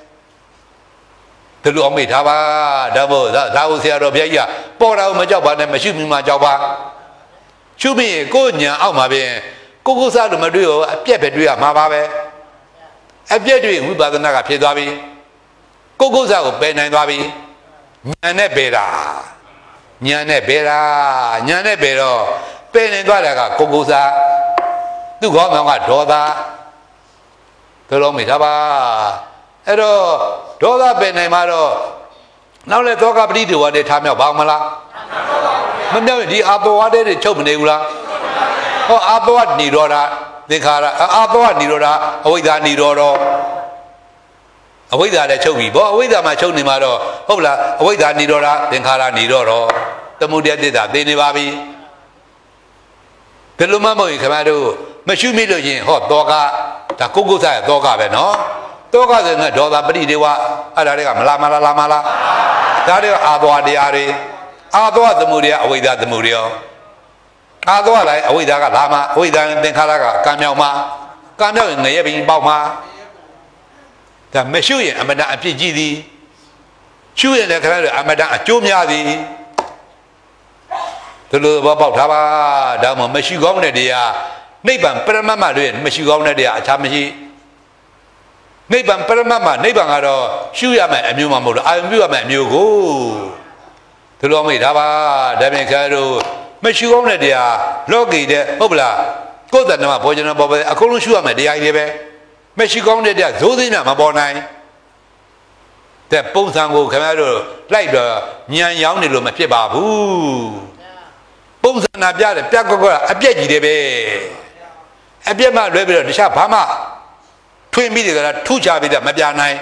Speaker 1: ဒီလိုအမိထားပါဒါမို့ဒါကိုဆရာတော်ဘုရားကြီးကပေါ်တာကိုမကြောက်ပါနဲ့မရှိမိမှကြောက်ပါရှုမိရင်ကိုယ်ညာအောက်မှာပြင်ကုက္ကုစားလို့မတွေ့ရောအပြက်ပဲတွေ့ရမှာပါပဲအပြက်တွေ့ဝိပဿနာကဖြစ်သွားပြီကိုစားကိုပယ်နိုင်သွားပြီညာနဲ့ပယ်တာညာနဲ့ပယ်တာညာနဲ့ပယ်တော့ပယ်နိုင်သွားတာကကိုစားသူ့ခေါင်းဆောင်ကဒေါသတို့လုံးမိတာပါအဲ့တော့ဒေါသပယ်နိုင်မှာတော့နောက်လေသောကပရိဒေဝနဲ့ထားမြောက်ပါမလားမမြောက်ရင်ဒီအာသောဝတဲ့ချုပ်မနေဘူးလားဟောအာသောဝနေတော့တာသင်္ခါရအာသောဝနေတော့တာအဝိဇ္ဇာနေတော့အဝိဇ္ဇာလည်းချုပ်ပြီဘောအဝိဇ္ဇာမှာချုပ်နေမှာတော့ဟုတ်လားအဝိဇ္ဇာနေတော့တာသင်္ခါရနေတော့သမုဒယတစ္ဆာသိနေပါပြီဒီလိုမှမဟုတ်ရင်ခင်ဗျားတို့မရှိမိလို့ရင်ဟောတောကဒါကိုစားရဲ့တောကပဲနော်တောကဆိုရင်ဒေါသပရိဒေဝအဲ့ဒါတွေကမလားဒါတွေကအာသောတရားတွေအာသောသမုဒယအဝိဇ္ဇာသမုဒယအာသောလိုက်အဝိဇ္ဇာကလာမှာအဝိဇ္ဇာသင်္ခါရကကံမြောက်မှာကံမြောက်ရင်ငရဲပင်ပေါက်မှာဒါမရှိရင်အမတန်အပြစ်ကြီးသည်ရှုရင်လည်းခဏတော့အမတန်အကျိုးများသည်ဒီလိုဘောပေါက်ထားပါဒါမှမရှိကောင်းတဲ့တရားနိဗ္ဗာန်ပရမတ်မှတွေမရှိကောင်းတဲ့တရားအခြားမရှိနိဗ္ဗာန်ပရမတ်မှနိဗ္ဗာန်ကတော့ရှုရမယ်အမျိုးမှမဟုတ်တော့အာယုံပြုရမယ်အမျိုးကိုဒီလိုမိထားပါဒါပြင်ခါတို့မရှိကောင်းတဲ့တရားလောကီတဲ့ဟုတ်ပလားကိုယ်တဏ္ဍမှာဘောဇနဘောပဲအကုန်လုံးရှုရမယ်တရားကြီးပဲမရှိကောင်းတဲ့တရားဇိုးသိမ်းတာမပေါ်နိုင်တဲ့ပုံစံကိုခင်ဗျားတို့လိုက်တော့ညံရောင်းနေလို့မဖြစ်ပါဘူးပုံစံနာပြတယ်ပြက်ကွက်ကအပြက်ကြီးတယ်ပဲအပြက်မှလွဲပြီးတော့တခြားဘာမှထွင်းပြီးတယ်ကလားထုချပြီးတော့မပြနိုင်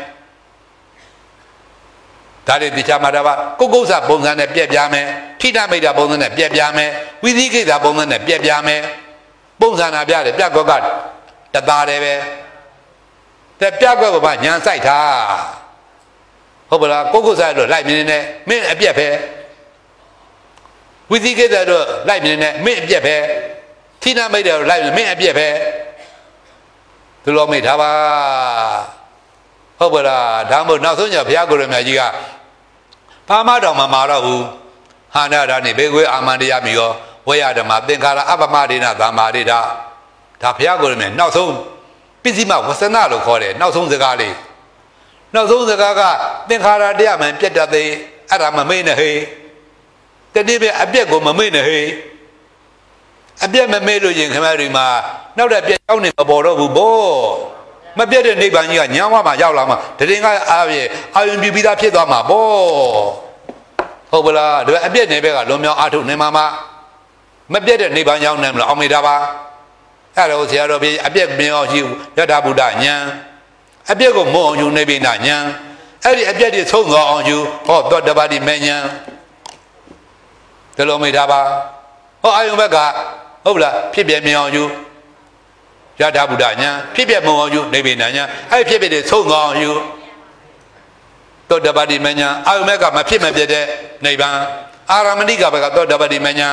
Speaker 1: ဒါတွေတခြားမှာတော့ကိုစားပုံစံနဲ့ပြက်ပြမယ်ထိဋ္ဌမိတ်တာပုံစံနဲ့ပြက်ပြမယ်ဝိသိကိစ္စပုံစံနဲ့ပြက်ပြမယ်ပုံစံနာပြတယ်ပြက်ကွက်ကတသားတယ်ပဲတဲ့ပြက်ကွက်ကညာစိုက်တာဟုတ်ပါလားကိုစားလို့လိုက်မြင်နေမင်းအပြက်ပဲဝိသိကိစ္စတော့လိုက်မြင်နေမင်းအပြက်ပဲထိဋ္ဌမိတ်တာတော့လိုက်မင်းအပြက်ပဲသူတော်မိတ်ထားပါဟုတ်ပါလားဒါမှမဟုတ်နောက်ဆုံးကျဘုရားကိုရမကြီးကဘာမှတော့မမာတော့ဘူးဟာနာဒါနေဘေကွေးအာမန္တရားမိရောဝေယဓမ္မသင်္ခါရအပမဒေနသမ္မာရိတာဒါဘုရားကိုရမနောက်ဆုံးပစ္စည်းမဝဆနလို့ခေါ်တယ်နောက်ဆုံးစကားလေးနောက်ဆုံးစကားကသင်္ခါရတရားမှန်ပြတ်တတ်သေးအဲ့ဒါမမေ့နဲ့ဟေးတတိပြအပြက်ကိုမမေ့နဲ့ဟေးအပြက်မမေ့လို့ရင်ခင်ဗျားတို့မှာနောက်တဲ့ပြက်ရောက်နေမပေါ်တော့ဘူးဘောမပြတ်တဲ့နိဗ္ဗာန်ကြီးကညံဝါမှာရောက်လာမှာတရင်ကအာယုံပြပြီးသားဖြစ်သွားမှာဘောဟုတ်ပလားဒါအပြက်နေဘက်ကလွန်မြောက်အားထုတ်နေမှာမပြတ်တဲ့နိဗ္ဗာန်ရောက်နေမလို့အောင်မေတာပါအဲ့တော့ဆရာတော်ပြအပြက်မြင်အောင်ရှိယထာဘုဒ္ဓဉာဏ်အပြက်ကိုမုံအောင်ယူနေပြီနာဉာဏ်အဲ့ဒီအပြက်တွေဆုံးသွားအောင်ယူဟောသောတပတိမေဉာဏ်ဒီလိုမေတာပါဟောအာယုံဘက်ကဟုတ်လားဖြစ်ပြမြင်အောင်ယူယထာဘုဒ္ဓဉာဏ်ဖြစ်ပြမုံအောင်ယူနေပြီနာဉာဏ်အဲ့ဖြစ်ပြတွေဆုံးသွားအောင်ယူသောတပတိမေဉာဏ်အာယုံဘက်ကမဖြစ်မပြတဲ့နိဗ္ဗာန်အာရမဏိကဘက်ကသောတပတိမေဉာဏ်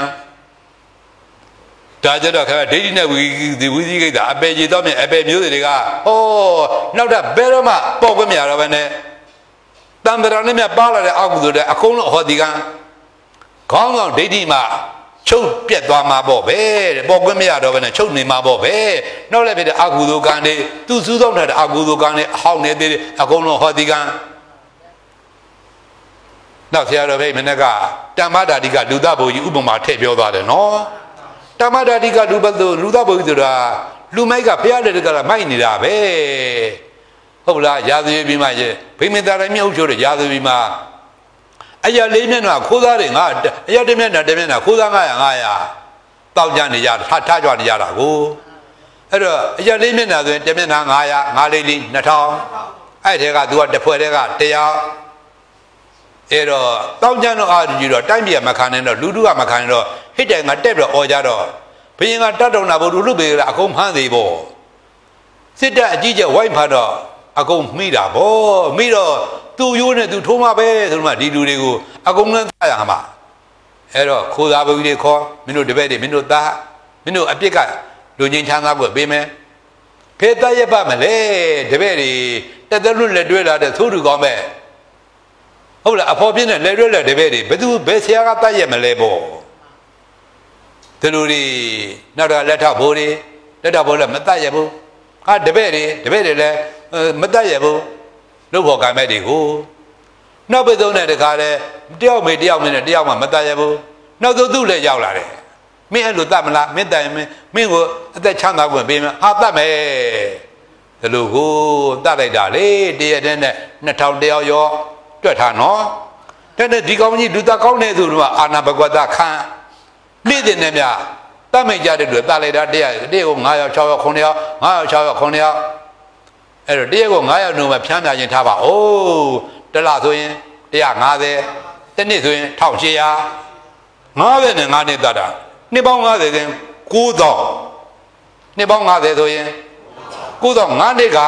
Speaker 1: ဒါကြတော့ခါဒိဋ္ဌိနဲ့ဝိသိကိစ္စအပေကြီးတော့မြင်အပေမျိုးတွေကဟောနောက်တော့ဘယ်တော့မှပေါ့ခွင့်မရတော့ဘဲနဲ့တန်တရာနဲ့မြပါလာတဲ့အကုသိုလ်တွေအကုန်လုံးဟောဒီကံခေါင်းဆောင်ဒိဋ္ဌိမှာချုပ်ပြက်သွားမှာပေါ့ပဲတဲ့ပေါ့ခွင့်မရတော့ဘဲနဲ့ချုပ်နေမှာပေါ့ပဲနောက်လည်းဖြစ်တဲ့အကုသိုလ်ကံတွေသူစူးစောင်းတဲ့အကုသိုလ်ကံတွေအဟောင်းနေသေးတယ်အကုန်လုံးဟောဒီကံနောက်ဆရာတော်ဘိမနေ့ကတမ္မဒါတိကလူသဘိုလ်ကြီးဥပမာထည့်ပြောသွားတယ်နော်တမ္မဒါတိကလူသဘိုလ်ကြီးဆိုတာလူမိုက်ကဘုရားတဲ့ကမိုက်နေတာပဲဟုတ်လားရာဇဝီမှာဗိမသာရမြုပ်ချိုးတဲ့ရာဇဝီမှာအရာလေးမျက်နှာခိုးသားတွေငါအရာတစ်မျက်နှာခိုးသား900တောက်ကြနေကြထားကြွနေကြတာကိုအဲ့တော့အရာလေးမျက်နှာဆိုရင်တစ်မျက်နှာ900 9လေး2000အဲ့ထဲကသူကတစ်ဖွဲ့ထဲက100အဲ့တော့တောင်းကြတော့အာကြည့်တော့တိုင်းပြည်ကမခံနိုင်တော့လူထုကမခံနိုင်တော့ဟစ်တယ်ငါတက်ပြီးတော့អော်ကြတော့ဘုရင်ကတတ်တော်နာဘုလူပေကအကုန်ဖမ်းသေးပေါ့စစ်တပ်အကြီးကျယ်ဝိုင်းဖတ်တော့အကုန်မိတာပေါ့မိတော့သူ့ရိုးနဲ့သူထိုးမှာပဲဆိုမှဒီလူတွေကိုအကုန်လုံးသရမှာအဲ့တော့ခိုးသားဘုကြီးတွေခေါ်မင်းတို့တပည့်တွေမင်းတို့သားမင်းတို့အပြစ်ကလူငင်းချမ်းသာကိုပေးမယ်ဖေးတရပါမလဲတပည့်တွေတက်တက်လွတ်လက်တွဲလာတဲ့သို့တူကောင်းမဲ့ဟုတ်လားအဖော်ပြင်းနဲ့လက်ရွက်လက်တပည့်တွေဘယ်ဆရာကတတ်ရမလဲပေါ့ဒီလိုတွေနောက်တော့လက်ထဘိုးတွေလည်းမတတ်ရဘူးဟာတပည့်တွေလည်းမတတ်ရဘူးလုပ်ဖို့ကံမဲ့တွေကိုနောက်ပဲသုံးတဲ့တခါလဲတယောက်မေတယောက်မင်းနဲ့တယောက်မှမတတ်ရဘူးနောက်ဆုံးသူ့လည်းရောက်လာတယ်မင်းအဲ့လိုတတ်မလားမင်းတတ်ရင်မင်းကိုအသက်ချမ်းသာခွင့်ပေးမယ်ဟာတတ်မယ်ဒီလိုကိုတတ်လိုက်တာလေတရက်တည်းနဲ့2000တယောက်ရောတွက်ထားနော်တဲ့ဒီကောင်းကြီးလူသားကောင်းတဲ့သူတို့ကအာနာဘဂဝတခံနေ့တင်နဲ့မြတတ်မိတ်ကြတဲ့လူတတ်လိုက်တာတရက်ကို9ယောက်6ယောက်9ယောက်9ယောက်6ယောက်9ယောက်အဲ့တော့တရက်ကို9ယောက်နှုန်းပဲဖြန်းပြခြင်းထားပါအိုးတလဆိုရင်150တနှစ်ဆိုရင်1800 55နှစ်တတ်တာနှစ်ပေါင်း50ဆိုရင်9000နှစ်ပေါင်း50ဆိုရင်9000 5နှစ်က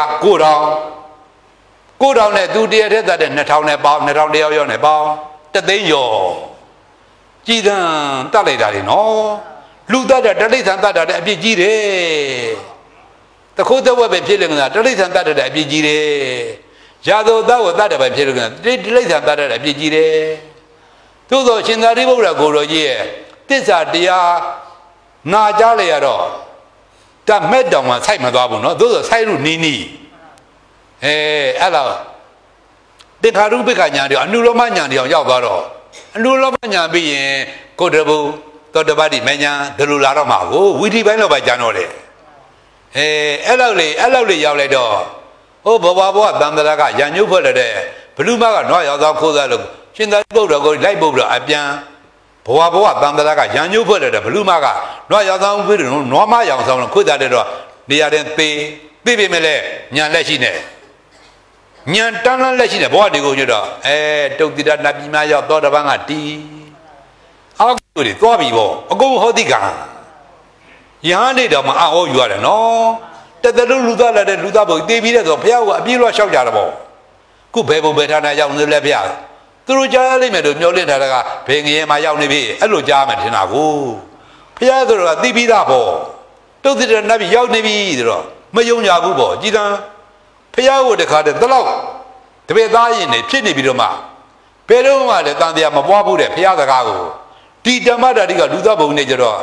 Speaker 1: 9000နဲ့သူတရက်တည်းတတ်တဲ့2000နဲ့ပေါင်း2000တယောက်ရောနဲ့ပေါင်းတသိန်းရောကြည်သံတတ်လိုက်တာလေနော်လူတတ်တာတလိษံတတ်တာတဲ့အပြစ်ကြီးတယ်တခိုးတဝက်ပဲဖြစ်လို့ကတလိษံတတ်တဲ့အပြစ်ကြီးတယ်ရာဇဝသားကိုတတ်တယ်ပဲဖြစ်လို့ကတလိษံတတ်တဲ့အပြစ်ကြီးတယ်သို့သောရှင်သာရိပုတ္တရာကိုယ်တော်ကြီးရဲ့တစ္ဆာတရားနာကြားလေရတော့တမက်တောင်မှစိုက်မသွားဘူးနော်သို့သောစိုက်လို့နီးအဲ့တော့တေခါရုပ္ပခညာတွေအနုလောမညာတွေအောင်ရောက်သွားတော့အနုလောမညာပြီးရင်ကိုတဘူသောတပတိမညာဒလူလာတော့မှာကိုဝီထီပိုင်းတော့ပဲကြံတော့တယ်အဲ့လောက်လေးရောက်လိုက်တော့ဟိုဘဝတန်တရာကရံညုတ်ဖွဲ့တဲ့ဘလူမကနွားရောက်သောခိုးသားလို့ရှင်သာရိပုတ္တရာကိုလိုက်ပုတ်တော့အပြန်ဘဝတန်တရာကရံညုတ်ဖွဲ့တဲ့ဘလူမကနွားရောက်သောပြီးတော့နွားမရောင်ဆောင်လို့ခွေသားတဲ့တော့နေရာတဲ့သိပေမဲ့လည်းညာလက်ရှိနဲ့ညံတန်းလန်းလက်ရှိနဲ့ဘဝဒီကိုညွတ်တော့တုတ်တိတနတ်ပြည်များရောက်သောတပန်းကတီအာကုတွေသွားပြီပေါ့အကုန်ဟောတိကရဟန်းတွေတော့မအောယူရတယ်နော်တသက်လုံးလူသားလာတဲ့လူသားဘုံတေးပြီးတဲ့ဆိုဘုရားကအပြည့်လွှတ်လျှောက်ကြတယ်ပေါ့ခုဘယ်ဘုံဘယ်ဌာနရောက်နေလဲဘုရားသူတို့ကြားရလိမ့်မယ်လို့မျှော်လင့်ထားတာကဘယ်ငရဲမှာရောက်နေပြီအဲ့လိုကြားမယ်ထင်တာကိုဘုရားဆိုတော့သိပြီးသားပေါ့တုတ်တိတနတ်ပြည်ရောက်နေပြီဆိုတော့မယုံကြဘူးပေါ့ကြည်တန်းဖះကိုတခါတည်းတလောက်တပည့်သားရင်နေဖြစ်နေပြီးတော့မှဘယ်တော့မှလည်းတန်တရားမပွားဘူးတဲ့ဖះစကားကိုဒီဓမ္မဓာတိကလူသားဘုံနေကြတော့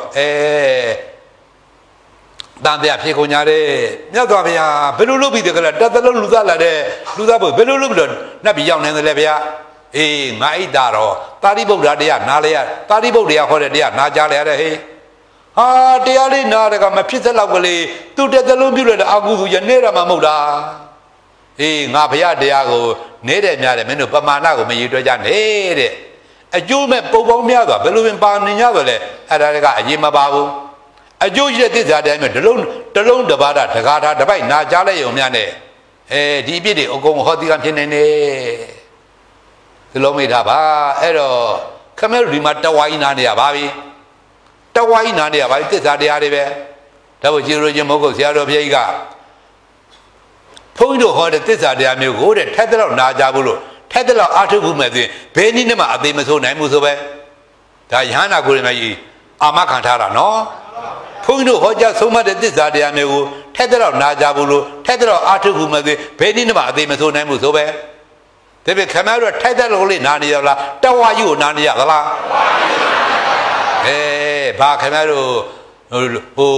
Speaker 1: တန်တရားဖြစ်ကုန်ကြတယ်မြတ်စွာဘုရားဘယ်လိုလုပ်ပြီးတကလားတသက်လုံးလူသားလာတဲ့လူသားဘုံဘယ်လိုလုပ်ပြီးတော့နတ်ပြည်ရောက်နေတယ်လဲဘုရားငါဣတာတော့တာရိပုတ္တရာတရားနားလဲရတာရိပုတ္တရာဟောတဲ့တရားနာကြားလဲရတဲ့ဟေးဟာတရားလေးနားတကမဖြစ်သက်လောက်ကလေးသူတသက်လုံးပြုလို့တဲ့အကုသိုလ်ရနေတာမှမဟုတ်လားငါဘုရားတရားကိုနေတဲ့များတယ်မင်းတို့ပမာဏကိုမရည်တွက်ကြနဲ့တဲ့အကျိုးမဲ့ပုံပေါင်းများစွာဘယ်လိုပင်ပါနေကြဆိုလဲအဲ့ဒါကအရေးမပါဘူးအကျိုးရှိတဲ့သစ္စာတိုင်းမှာတလုံးတပါးတာတကားတာတပိုက်နာကြားလိုက်ရုံများနဲ့ဒီအပြစ်တွေအကုန်ဟောတိကဖြစ်နေနေဒီလိုမိထားပါအဲ့တော့ခမဲတို့ဒီမှာတဝိုင်းနာနေရပါပြီတဝိုင်းနာနေရပါပြီသစ္စာတရားတွေပဲဒါဖို့ကျေရိုးချင်းမဟုတ်ဆရာတော်ဘုရားကြီးကဘုန်းကြီးတို့ဟောတဲ့သစ္စာတရားမျိုးကိုတဲ့ထက်တဲ့လောက်နာကြဘူးလို့ထက်တဲ့လောက်အားထုတ်ဖို့မဲ့ဆိုရင်ဘယ်နည်းနဲ့မှအသေးမဆိုးနိုင်ဘူးဆိုပဲဒါယဟန္တာကိုယ်တိုင်ကြီးအာမခံထားတာနော်ဘုန်းကြီးတို့ဟောကြားဆုံးမတဲ့သစ္စာတရားမျိုးကိုထက်တဲ့လောက်နာကြဘူးလို့ထက်တဲ့လောက်အားထုတ်ဖို့မဲ့ဆိုရင်ဘယ်နည်းနဲ့မှအသေးမဆိုးနိုင်ဘူးဆိုပဲဒါပေမဲ့ခမရတို့ထက်တဲ့လောက်လေးနာနေရလားတဝါကြီးကိုနာနေရသလားဘာခမရတို့ဟို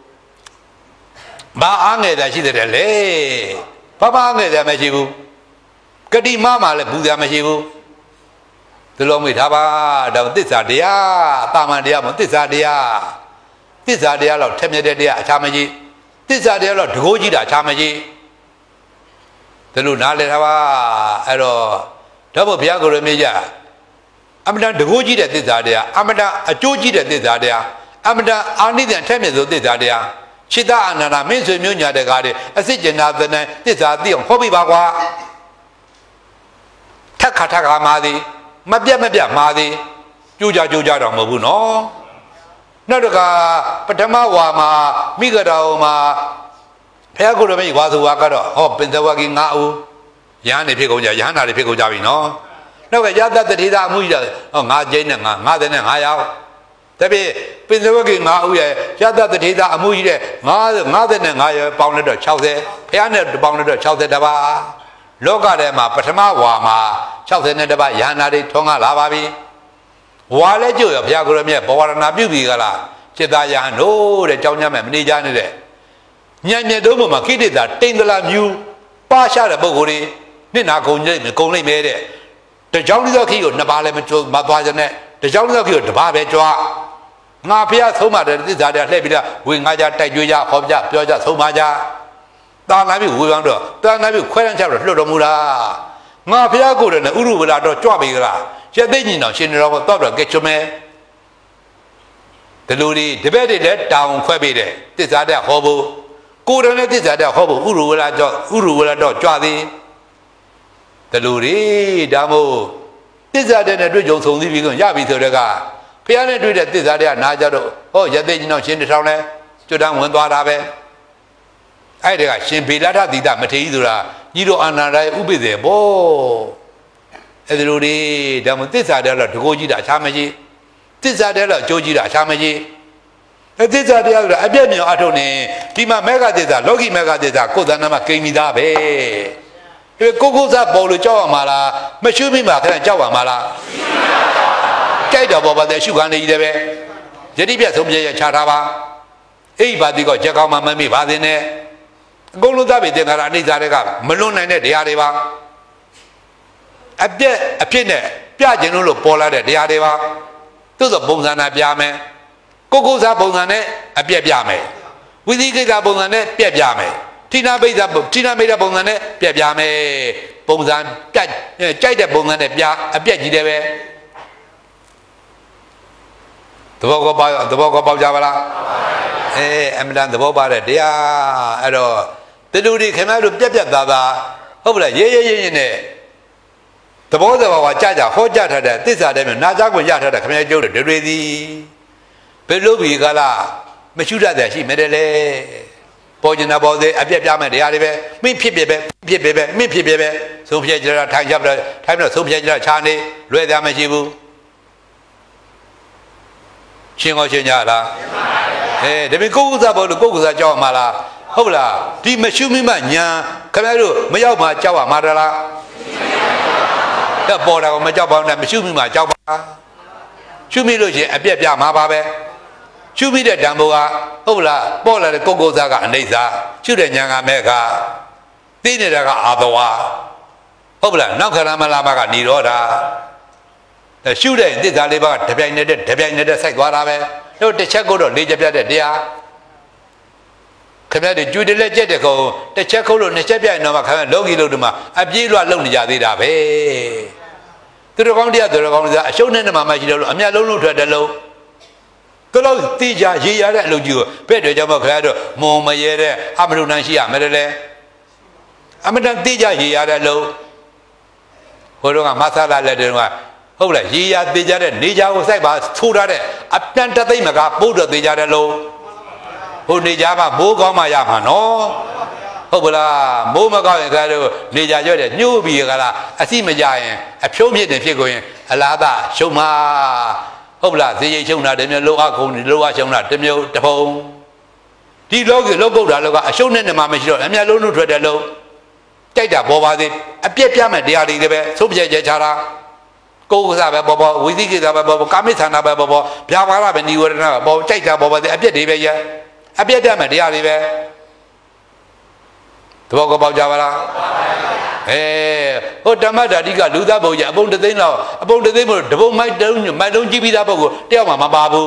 Speaker 1: ဘာအားငယ်တာရှိတယ်လေဘာငယ်တာမရှိဘူးကတိမမှလည်းဘူးတာမရှိဘူးဒီလိုမိထားပါတော့သစ္စာတရားတာမန်တရားမဟုတ်သစ္စာတရားလောက်ထက်မြက်တဲ့တရားအခြားမရှိသစ္စာတရားလောက်တကိုးကြီးတာအခြားမရှိဒီလိုနားလည်ထားပါအဲ့တော့ဘုရားကိုယ်ရမေးကြအမတန်တကိုးကြီးတဲ့သစ္စာတရားအမတန်အကျိုးကြီးတဲ့သစ္စာတရားအမတန်အာနိသင်ထက်မြက်သောသစ္စာတရားชิตาอนันตမင်းဆွေမျိုးညာတဲ့ကားတဲ့အစစ်ကျင်နာသဏ္ဍာန်သစ္စာသိအောင်ဟောပြပါကွာထက်ခါမာသည်မပြတ်မာသည်ကြိုးကြတော့မဟုတ်ဘူးနော်နောက်တကပထမဝါမှာမိဂရာဝမှာဖះကိုယ်တော်မိဝါဆိုဝါကတော့ဟောပင်သဝကိ9ဦးရဟန်းနေဖြစ်ကုန်ကြရဟန္တာတွေဖြစ်ကုန်ကြပြီနော်နောက်ကရတတတိသာအမှုကြီးတယ်ဟော9ကျင်းနဲ့55ယောက်တပြည့်ပင်စဝကိ9ဦးရဲ့ရတတထေသာအမှုကြီးတဲ့55ရဲ့ပေါင်းလက်တော့60ဖះနဲ့ပေါင်းလက်တော့60တပါးလောကထဲမှာပထမဝါမှာ60နဲ့တပါးယန္နာတွေထွန်းကားလာပါပြီဝါလဲကြွရဘုရားကိုရမြတ်ဘဝရဏပြုပြီကလားจิตသားယဟန်တို့တဲ့ကြောင်းကြမဲ့မနေကြနေတဲ့ညံ့မြတ်တို့မှာခိတ္တတာတိန်တလာမြူပါရှာတဲ့ပုဂ္ဂိုလ်တွေနှစ်နာကုန်လိမ့်မယ်တဲ့တတကြောင်သောခိကိုနှစ်ပါးလည်းမကြိုးမသွားကြနဲ့တကြောင်သောခိကိုတစ်ပါးပဲကြွားငါဖះဆုံးမတယ်သစ္စာတရားလှည့်ပြီးတော့ဝေငါကြတိုက်ကြွေးကြဟောကြပြောကြဆုံးမကြတာနာပြီဝေကောင်းတော့တာနာပြီခွဲတန်းချတော့လွတ်တော်မူတာငါဖះကိုယ်တည်းနဲ့ဥရုဝလာတော့ကြွပြီကလားရသိညင်တော်ရှင်တော်ကတော့တော့ကဲချွမဲဒီလိုဒီတပည့်တွေလည်းတောင်းခွဲပေးတယ်သစ္စာတရားဟောဖို့ကိုယ်တည်းနဲ့သစ္စာတရားဟောဖို့ဥရုဝလာတော့ကြွသည်ဒီလိုဒီဒါမို့သစ္စာတရားနဲ့တွေ့ကြုံဆုံပြီးရပြီဆိုတော့ကဖះနဲ့တွေ့တဲ့သစ္စာတရားနာကြတော့ဟောရသိညင်တော်ရှင်တော်လဲကျွတ်တန်းဝင်သွားတာပဲအဲ့ဒါကရှင်ဗေလထသီတမထေရဆိုတာညီတော်အာနန္ဒာရဲ့ဥပိ္ပေဘောအဲ့ဒီလိုဒီဒါမှသစ္စာတရားတော့တကိုးကြီးတာအခြားမရှိသစ္စာတရားတော့အကျိုးကြီးတာအခြားမရှိအဲ့သစ္စာတရားဆိုတာအပြည့်မြောင်အထုံးနေဒီမှာမေဃသစ္စာလောကီမေဃသစ္စာကိုယ်သဏ္ဍာန်မှာကိန်းမိသားပဲဒီကိုစားပေါ်လို့ကြောက်ရမှာလားမရှုမိမှာခဏကြောက်ရမှာလားကြိုက်တော့ပေါ်ပါတဲ့ရှုခံနေကြီးတယ်ပဲယတိပြတ်ဆုံးပြည့်ရချထားပါအိဘာတိကချက်ကောင်းမှမမိပါသေးနဲ့အကုန်လုံးသဗ္ဗေသင်္ခါရအနိစ္စတွေကမလွန်နိုင်တဲ့တရားတွေပါအပြည့်အဖြစ်နဲ့ပြခြင်းလို့ပေါ်လာတဲ့တရားတွေပါသို့သောပုံစံနာပြမယ်ကိုစားပုံစံနဲ့အပြည့်ပြမယ်ဝိသိကိစ္စပုံစံနဲ့ပြည့်ပြမယ်ထိနာမိတ်တာပုံစံနဲ့ပြည့်ပြမယ်ပုံစံပြတ်ကြိုက်တဲ့ပုံစံနဲ့ပြအပြည့်ကြီးတယ်ပဲသဘောကောပေါက်ကြပါလားအမှန်တန်သဘောပါတဲ့တရားအဲ့တော့တလူတွေခင်ဗျားတို့ပြက်သားဟုတ်ပလားရေးနဲ့သဘောဝါကြဟောကြထားတဲ့သစ္စာတဲ့မျိုးနာကြခွင့်ရထားတဲ့ခင်ဗျားကျုပ်တို့တွေသည်ဘယ်လိုပြီးကလားမရှုတတ်တဲ့ရှိမယ်တယ်လေပေါ်ကျင်တာပေါ်သေးအပြက်ပြမယ်တရားတွေပဲမင်းဖြစ်ပြပဲမင်းဖြစ်ပြပဲသုံးဖြဲကြတာထိုင်ကြပြီးတော့သုံးဖြဲကြတာခြားနေလွယ်သားမရှိဘူးရှင်းကြလားဒါပေမဲ့ကိုယ်စားပေါ်လို့ကိုယ်စားကြောက်မှာလားဟုတ်လားဒီမရှုမိမှညာခင်ဗျားတို့မရောက်မှကြောက်ရမှာတလားပေါ်တာကမကြောက်ပါဘူးနဲ့မရှုမိမှကြောက်ပါရှုမိလို့ချင်းအပြက်ပြမှာပါပဲရှုမိတဲ့ဓမ္မကဟုတ်လားပေါ်လာတဲ့ကိုယ်စားကအနိစ္စရှုတဲ့ညာကမဲ့ကသိနေတာကအာသဝဟုတ်လားနောက်ခရမလာမကនិရောဓရှုတဲ့သစ္စာလေးပါးတပြိုင်နက်စိုက်သွားတာပဲတို့တစ်ချက်ကိုတော့လေးချက်ပြတဲ့တရားခင်ဗျားတို့ကျွေးတယ်လက်ကျက်တဲ့ကောင်တစ်ချက်ခုတ်လို့နှစ်ချက်ပြရင်တော့မှခင်ဗျားလောကီလို့ဒီမှာအပြေးလွှတ်လုံနေကြသေးတာပဲသူတော်ကောင်းတရားသူတော်ကောင်းတရားအရှုံးနဲ့မှမရှိတော့လို့အမြတ်လုံးထွက်တယ်လို့သူတို့တိကြရေရတဲ့အလုပ်ကြီးကိုဘယ်တွေကြောင့်မခင်ဗျားတို့မုံမရဲတဲ့အမလုတန်ရှိရမယ်လေအမတန်တိကြရေရတဲ့အလုပ်ဟိုတော့ကမဆလာလက်တွေကဟုတ်လားရေရသေးကြတဲ့နေကြကိုစိုက်ပါထိုးထားတဲ့အပြန်တသိမ့်မကပို့တော့သေးကြတယ်လို့ဟိုနေကြမှာမိုးကောင်းမှရမှာနော်ဟုတ်ပလားမိုးမကောင်းရင်ခါတို့နေကြရွက်တယ်ညှို့ပြီးခါလားအစီမကြရင်အဖြုံးဖြစ်တယ်ဖြစ်ကိုရင်အလားသာရှုံမှာဟုတ်ပလားဈေးရိတ်ရှုံတာတမျိုးလောအခုံလောအရှုံတာတမျိုးတဖုံဒီလောကလောကုတ်တာလောကအရှုံးနဲ့မှမရှိတော့အမြတ်လုံးလို့ထွက်တယ်လို့ကြိုက်တာပေါ်ပါသေးအပြက်ပြမဲ့တရားတွေပဲသုံးပြချက်ချတာကိုယ်ကစားပဲပေါ်ဝိသိကိစ္စပဲပေါ်ကာမိသနာပဲပေါ်ဗျာပါရပဲនិဝရဏပဲပေါ်ကြိုက်တာပေါ်ပါသေးအပြက်တွေပဲရအပြက်ပြမဲ့တရားတွေပဲသဘောကောပေါက်ကြပါလားဟိုဓမ္မဓာတိကလူသားဘုံကြီးအပုံတသိန်းလောက်အပုံတသိန်းမို့တပုံမိုက်လုံးကြည့်ပြီးသားပုဂ္ဂိုလ်တယောက်မှမပါဘူး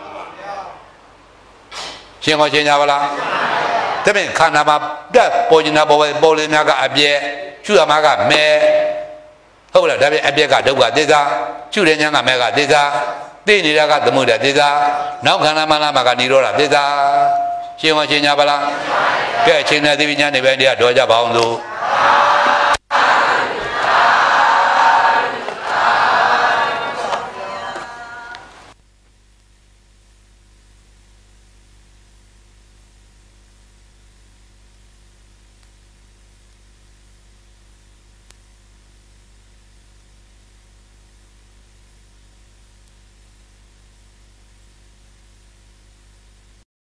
Speaker 1: ရှင်းကြပါလားဒါပေမဲ့ခန္ဓာမှာပြတ်ပေါ်နေတာပေါ်လေများကအပြက်ရှုရမှာကမဲဟုတ်လားဒါပေမဲ့အပြက်ကဒုက္ခသစ္စာရှုတဲ့ညာကမဲကသစ္စာသိနေတာကသမုဒ္ဒသစ္စာနောက်ခန္ဓာမှလာမှာကនិရောဓသစ္စာရှင်းကြပါလားကဲအချိန်နဲ့သိပညာနေပဲတရားတော်ကြပါအောင်လို့